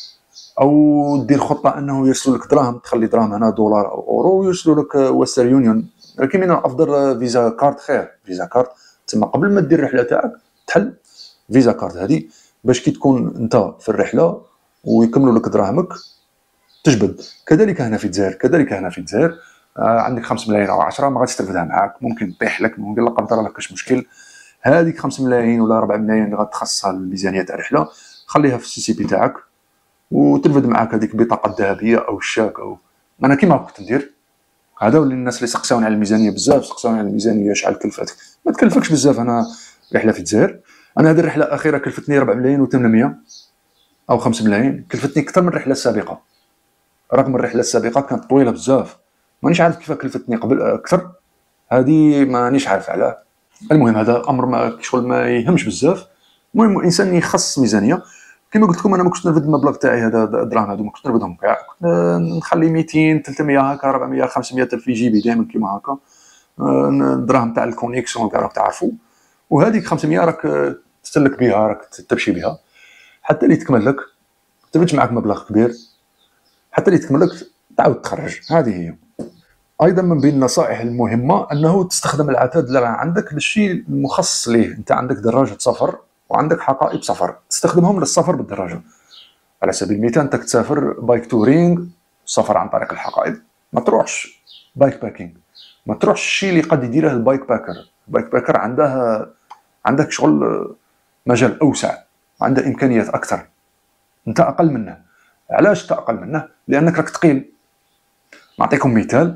او دير خطه انه يرسلوا لك دراهم، تخلي دراهم هنا دولار او اورو، ويرسلوا لك ويسترن يونيون. لكن من الافضل فيزا كارد خير، فيزا كارد تسمى قبل ما دير الرحله تاعك تحل فيزا كارد هذه، باش كي تكون انت في الرحله ويكملوا لك دراهمك تجبد. كذلك هنا في الجزائر عندك 5 ملايين او 10 ما غاديش ترفدها معاك، ممكن تطيح لك، ممكن لا قدر الله كاش مشكل. هذيك 5 ملايين ولا 4 ملايين اللي غتخصصها للميزانيه تاع الرحله، خليها في السي بي تاعك وترفد معاك هذيك البطاقه الذهبيه او الشاك. او انا كيما كنت ندير هذا، واللي الناس اللي سقساوني على الميزانيه بزاف، سقساوني على الميزانيه شحال كلفتك، ما تكلفكش بزاف. انا رحله في الجزائر، انا هذه الرحله الاخيره كلفتني 4 ملايين و800 او 5 ملايين، كلفتني اكثر من الرحله السابقه، رغم الرحله السابقه كانت طويله بزاف. مانيش عارف كيف كلفتني قبل اكثر، هذه مانيش عارف علاه. المهم هذا امر ما يهمش بزاف. المهم الانسان يخصص ميزانيه. كما قلت لكم انا ما كنتش نرفد المبلغ تاعي هذا الدراهم هذو، ما كنتش نرفدهم كاع، كنت نخلي 200 300 هكا 400 500 الف في جيبي دائما كيما هكا، الدراهم تاع الكونيكسيون كاع راك تعرفوا. وهذيك 500 راك تستلك بها، راك تمشي بها حتى اللي تكمل لك، تبت معك مبلغ كبير حتى اللي تكمل لك تعاود تخرج. هذه هي. ايضا من بين النصائح المهمه انه تستخدم العتاد اللي عندك للشيء المخصص ليه. انت عندك دراجه سفر وعندك حقائب سفر، تستخدمهم للسفر بالدراجه. على سبيل المثال انت تسافر بايك تورينغ، سفر عن طريق الحقائب، ما تروحش بايك باكينغ، ما تروحش الشيء اللي قد يديره البايك باكر. البايك باكر عندك شغل مجال اوسع، عنده امكانيات اكثر، انت اقل منه. علاش انت اقل منه؟ لانك راك ثقيل. نعطيكم مثال،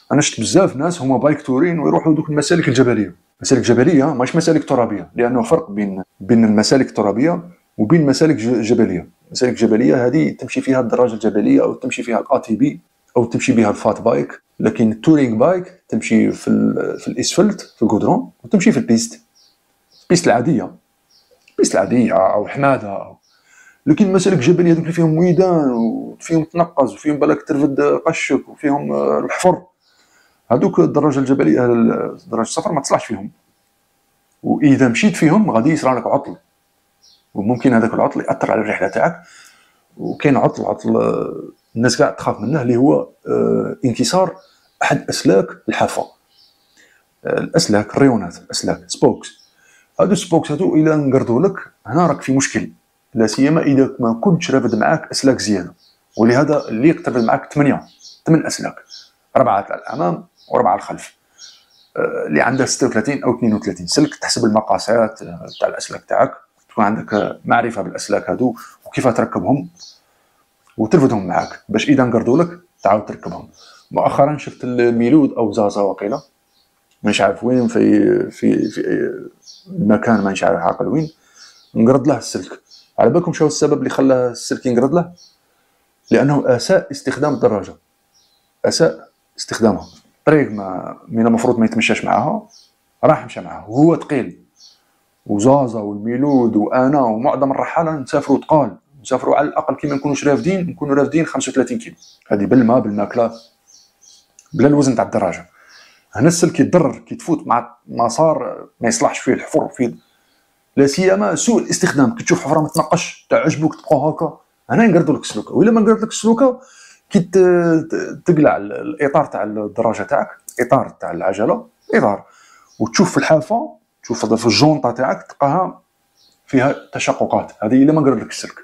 انا شفت بزاف ناس هما بايك تورين ويروحوا دوك المسالك الجبليه. مسالك جبليه ماشي مسالك ترابيه، لانه فرق بين المسالك الترابيه وبين مسالك جبليه. مسالك جبليه هذه تمشي فيها الدراجه الجبليه، او تمشي فيها الاتي تي بي، او تمشي بها الفات بايك. لكن التورينغ بايك تمشي في الاسفلت في الغودرون، وتمشي في البيست العاديه، البيست العاديه او حماده لكن المسالك الجبليه هذوك اللي فيهم ميدان وفيهم تنقز وفيهم بالك ترفد قشك وفيهم الحفر، هذوك الدراجه الجبليه الدراجه السفر ما تصلحش فيهم. واذا مشيت فيهم غادي يصرى لك عطل، وممكن هذاك العطل ياثر على الرحله تاعك. وكاين عطل الناس كاع تخاف منه، اللي هو انكسار احد اسلاك الحافه. الاسلاك الريونات، الاسلاك سبوكس، هادو السبوكس هادو الى نقردوا لك هنا راك في مشكل، لا سيما اذا ما كنتش رافد معاك اسلاك زياده. ولهذا اللي يقترب معاك 8 اسلاك، 4 تاع الامام و4 الخلف، اللي عندها 36 او 32 سلك. تحسب المقاسات تاع الاسلاك تاعك، تكون عندك معرفه بالاسلاك هادو وكيف تركبهم وترفدهم معاك، باش اذا نقردوا لك تعاود تركبهم. مؤخرا شفت الميلود او زازا وقيله، مش عارف وين، في مكان مانيش عارف عاقل وين، نقرد له السلك. على بالكم شو السبب اللي خلى السلك ينقرد له؟ لانه اساء استخدام الدراجه، اساء استخدامها. طريق من المفروض ما يتمشاش معاها راح مشى معاها وهو ثقيل. وزازا والميلود وانا ومعظم الرحاله نسافروا ثقال، نسافروا على الاقل كي ما نكونوش رافدين، نكونوا رافدين 35 كيلو، هذه بالماء بالماكله بلا الوزن تاع الدراجه. هنا السلك يتضرر كي تفوت مع مسار ما يصلحش فيه الحفر، فيه لا سيما سوء الاستخدام. كي تشوف حفره ما تنقش تعجبك تبقى هكا، هنا ينقردوا لك السلوكه. وإلا ما نقرد لك السلوكه كي تقلع الاطار تاع الدراجه تاعك، الاطار تاع العجله، اطار، وتشوف في الحافه، تشوف في الجونطه تاعك تلقاها فيها تشققات، هذه الا ما نقرد لك السلك.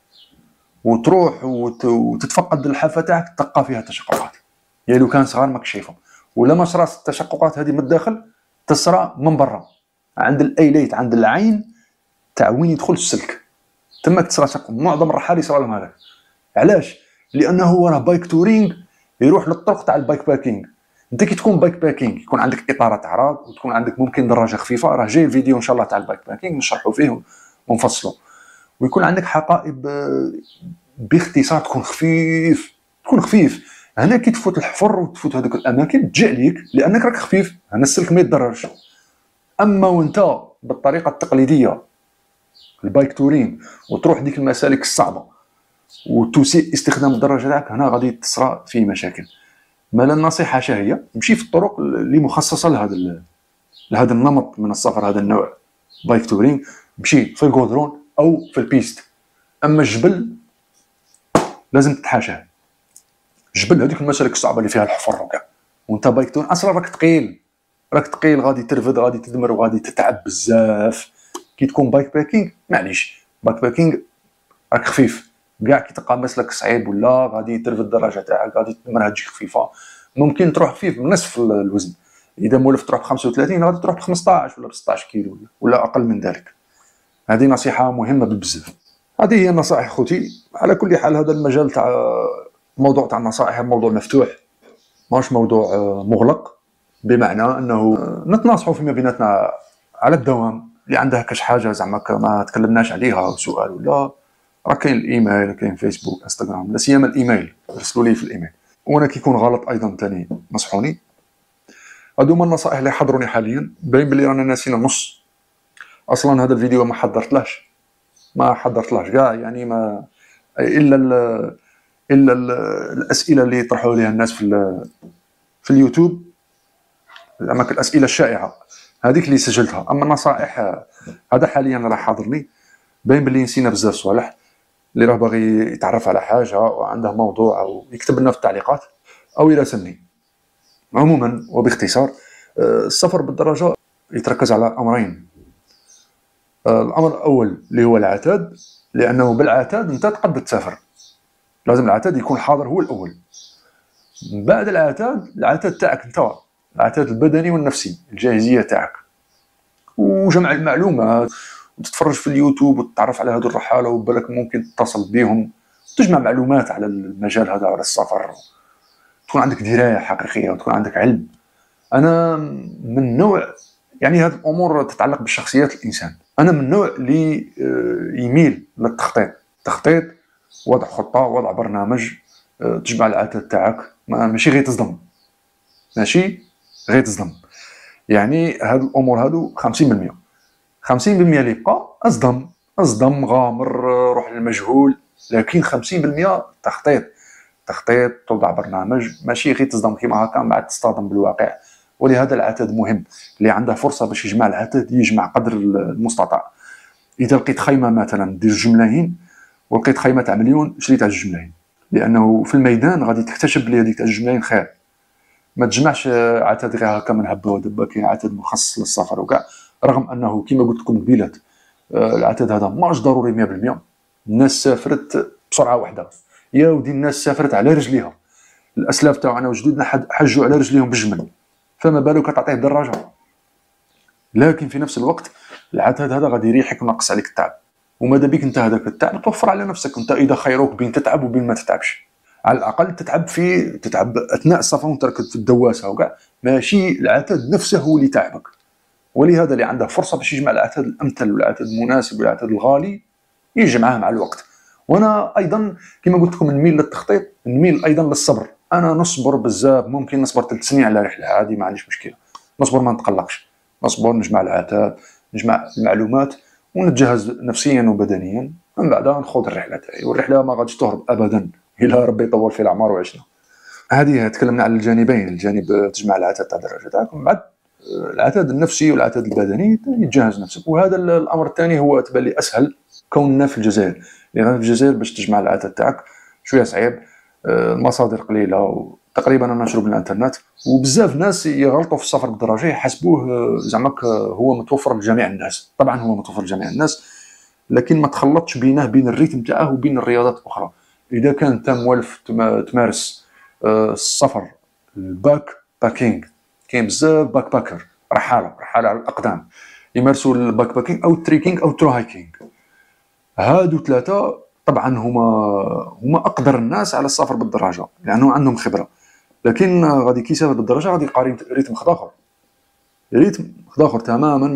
وتروح وتتفقد الحافه تاعك تلقى فيها تشققات، يا لو كان صغار ماك شايفهم. ولا ما صرات التشققات هذه من الداخل، تصرى من برا عند الايليت، عند العين تاع وين يدخل السلك، تماك تصرى تشقق. معظم الرحال يصرى لهم هذاك. علاش؟ لانه هو راه بايك تورينغ يروح للطرق تاع البايك باكينغ. انت كي تكون بايك باكينغ يكون عندك اطارات عراض، وتكون عندك ممكن دراجه خفيفه، راه جاي الفيديو ان شاء الله تاع البايك باكينغ نشرحوا فيه ونفصلوا. ويكون عندك حقائب باختصار، تكون خفيف. هنا كي تفوت الحفر وتفوت هذوك الاماكن تجي عليك لانك راك خفيف، هنا السلك ما يتضررش. اما وانت بالطريقه التقليديه البايك تورين وتروح ديك المسالك الصعبه وتسيء استخدام الدراجه تاعك، هنا غادي تصرى فيه مشاكل. مالا النصيحه شهيه مشي في الطرق اللي مخصصه لهذا النمط من السفر، هذا النوع بايك تورين، مشي في الغودرون او في البيست. اما الجبل لازم تتحاشاه. جبل هذيك المسالك الصعبه اللي فيها الحفر وكاع، وانت بايك تورين اصلا راك ثقيل، غادي ترفد، غادي تدمر، وغادي تتعب بزاف. كي تكون بايك باكينغ معليش، بايك باكينغ راك خفيف، كاع كي تلقى مسلك صعيب ولا غادي ترفد الدراجه تاعك، غادي تدمرها تجيك خفيفه. ممكن تروح خفيف بنصف الوزن، اذا مولف تروح ب 35 غادي تروح ب 15 ولا ب 16 كيلو ولا اقل من ذلك. هذه نصيحه مهمه بزاف. هذه هي النصائح خوتي. على كل حال هذا المجال تاع الموضوع تاع النصائح موضوع مفتوح، ماهوش موضوع مغلق، بمعنى انه نتناصحوا فيما بيناتنا على الدوام. اللي عنده كاش حاجه زعما ما تكلمناش عليها سؤال ولا، راه كاين الايميل، كاين فيسبوك، انستغرام، لا سيما الايميل، ارسلوا لي في الايميل. وانا كيكون غلط ايضا ثاني نصحوني. هادو هما النصائح اللي حضروني حاليا. باين بلي رانا ناسينا نص. اصلا هذا الفيديو ما حضرتلهش كاع، يعني ما الا الاسئله اللي يطرحوا عليها الناس في اليوتيوب، زعما الاسئله الشائعه هذيك اللي سجلتها. اما النصائح هذا حاليا راه حاضرني. باين بلي نسينا بزاف صوالح. اللي راه باغي يتعرف على حاجه وعنده موضوع او يكتب لنا في التعليقات او يراسلني. عموما وباختصار، السفر بالدراجه يتركز على امرين. الامر الاول اللي هو العتاد، لانه بالعتاد انت تقدر تسافر، لازم العتاد يكون حاضر هو الاول. من بعد العتاد تاعك انت، العتاد البدني والنفسي، الجاهزيه تاعك، وجمع المعلومات، وتتفرج في اليوتيوب وتتعرف على هذو الرحاله، وبالك ممكن تتصل بهم تجمع معلومات على المجال هذا، على السفر. تكون عندك درايه حقيقيه وتكون عندك علم. انا من نوع، يعني هذه الامور تتعلق بشخصيات الانسان، انا من النوع اللي يميل للتخطيط. تخطيط، وضع خطه، وضع برنامج، تجمع العدد تاعك، ماشي غير تصدم، ماشي غير تصدم. يعني هاد الامور هادو 50%. 50% اللي يبقى اصدم غامر، روح للمجهول. لكن 50% تخطيط، تخطيط، توضع برنامج، ماشي غير تصدم كيما هكا من بعد تصطدم بالواقع. ولهذا العدد مهم، اللي عنده فرصه باش يجمع العدد يجمع قدر المستطاع. اذا لقيت خيمه مثلا دير جملاين ولقيت خيمه تاع مليون، شري تاع جملاين، لانه في الميدان غادي تكتشف بلي هذيك تاع جملاين خير. ما تجمعش عدد غير هكا من هبه ودبه، كاين عدد مخصص للسفر وكاع، رغم انه كما قلت لكم قبيلات العدد هذا ماش ضروري 100%. الناس سافرت بسرعه واحده، يا ودي الناس سافرت على رجليها، الاسلاف تاعنا وجدودنا حجوا على رجليهم بالجمل، فما بالك تعطيه دراجه. لكن في نفس الوقت العدد هذا غادي يريحك ونقص عليك التعب، وماذا بك انت هذاك التعب توفر على نفسك. انت اذا خيروك بين تتعب وبين ما تتعبش، على الاقل تتعب اثناء السفر وانت راكب في الدواسه وكاع، ماشي العدد نفسه هو اللي تعبك. ولهذا اللي عنده فرصه باش يجمع العدد الامثل والعدد المناسب والعدد الغالي يجمعه مع الوقت. وانا ايضا كما قلت لكم نميل للتخطيط، نميل ايضا للصبر. انا نصبر بزاف، ممكن نصبر 3 سنين على رحله عادي، ما عنديش مشكله، نصبر ما نتقلقش، نصبر نجمع العدد، نجمع المعلومات ونتجهز نفسيا وبدنيا، من بعدها نخوض الرحله تاعي. والرحله ما غاديش تهرب ابدا الى ربي يطول في الاعمار وعشنا. هذه تكلمنا على الجانبين، الجانب تجمع العدد تاع الدراجه تاعك، من بعد العدد النفسي والعدد البدني يتجهز نفسك. وهذا الامر الثاني هو تبان لي اسهل كوننا في الجزائر، لان في الجزائر باش تجمع العدد تاعك شويه صعيب، المصادر قليله، وتقريبا انا نشرب من الانترنت. وبزاف ناس يغلطوا في السفر بالدراجه، يحسبوه زعما هو متوفر لجميع الناس. طبعا هو متوفر لجميع الناس، لكن ما تخلطش بينه بين الريتم تاعه وبين الرياضات الاخرى. اذا كان انت موالف تمارس السفر الباك باكينغ، كاين بزاف باك باكر رحاله على الاقدام يمارسوا الباك باكينغ او التريكينغ او الترو هايكينغ. هادو ثلاثه طبعا هما اقدر الناس على السفر بالدراجه لانه عندهم خبره. لكن غادي كي يسافر بالدراجه غادي يقارن ريتم خضاخر، ريتم خضاخر تماما،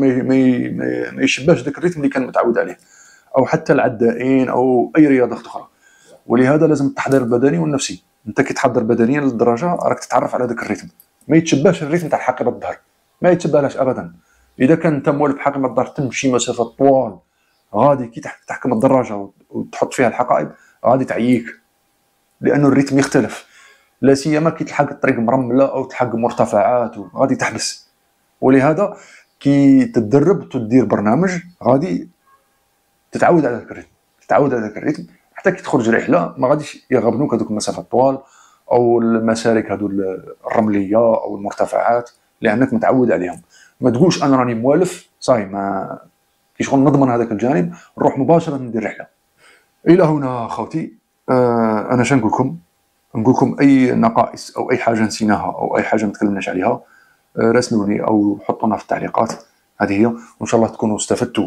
ما يشبهش ذاك الريتم اللي كان متعود عليه، او حتى العدائين او اي رياضه اخرى. ولهذا لازم التحضير البدني والنفسي. انت كي تحضر بدنيا للدراجه راك تتعرف على ذاك الريتم، ما يتشبهش الريتم تاع حاقبه الظهر، ما يتشبهلاش ابدا. اذا كان انت موالف حاقبه الظهر تمشي مسافه طوال، غادي كي تحكم الدراجه وتحط فيها الحقائب غادي تعييك، لانه الريتم يختلف، لا سيما كي تلحق الطريق مرمله او تلحق مرتفعات غادي تحبس. ولهذا كي تتدرب وتدير برنامج غادي تتعود على ذاك الريتم، حتى كي تخرج رحله ما غاديش يغبنوك هذوك المسافات الطوال او المسالك هذو الرمليه او المرتفعات، لانك متعود عليهم. ما تقولش انا راني موالف صاي، ما كي شغل نضمن هذاك الجانب نروح مباشره ندير رحله. الى هنا خوتي، انا شنو نقول لكم اي نقائص او اي حاجه نسيناها او اي حاجه ما تكلمناش عليها، راسلوني او حطونا في التعليقات. هذه هي، وان شاء الله تكونوا استفدتوا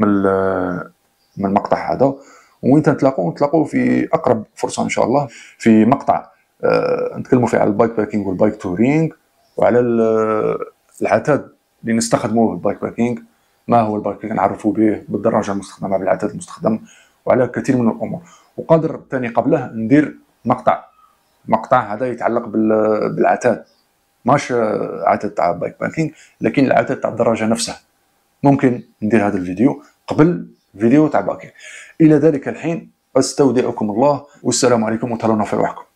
من المقطع هذا. وين نتلاقوا في اقرب فرصه ان شاء الله في مقطع نتكلموا فيه على البايك باكينغ والبايك تورينغ، وعلى العتاد اللي نستخدموه في البايك باكينغ، ما هو البايك باكينغ نعرفوا به بالدراجه المستخدمه بالعتاد المستخدم، وعلى كثير من الامور. وقادر ثاني قبله ندير مقطع هذا يتعلق بالعتاد، ماش عتاد تاع بايك باكينغ لكن العتاد تاع الدراجه نفسها. ممكن ندير هذا الفيديو قبل فيديو تاع باكينغ. الى ذلك الحين استودعكم الله، والسلام عليكم وتهلاونا في روحكم.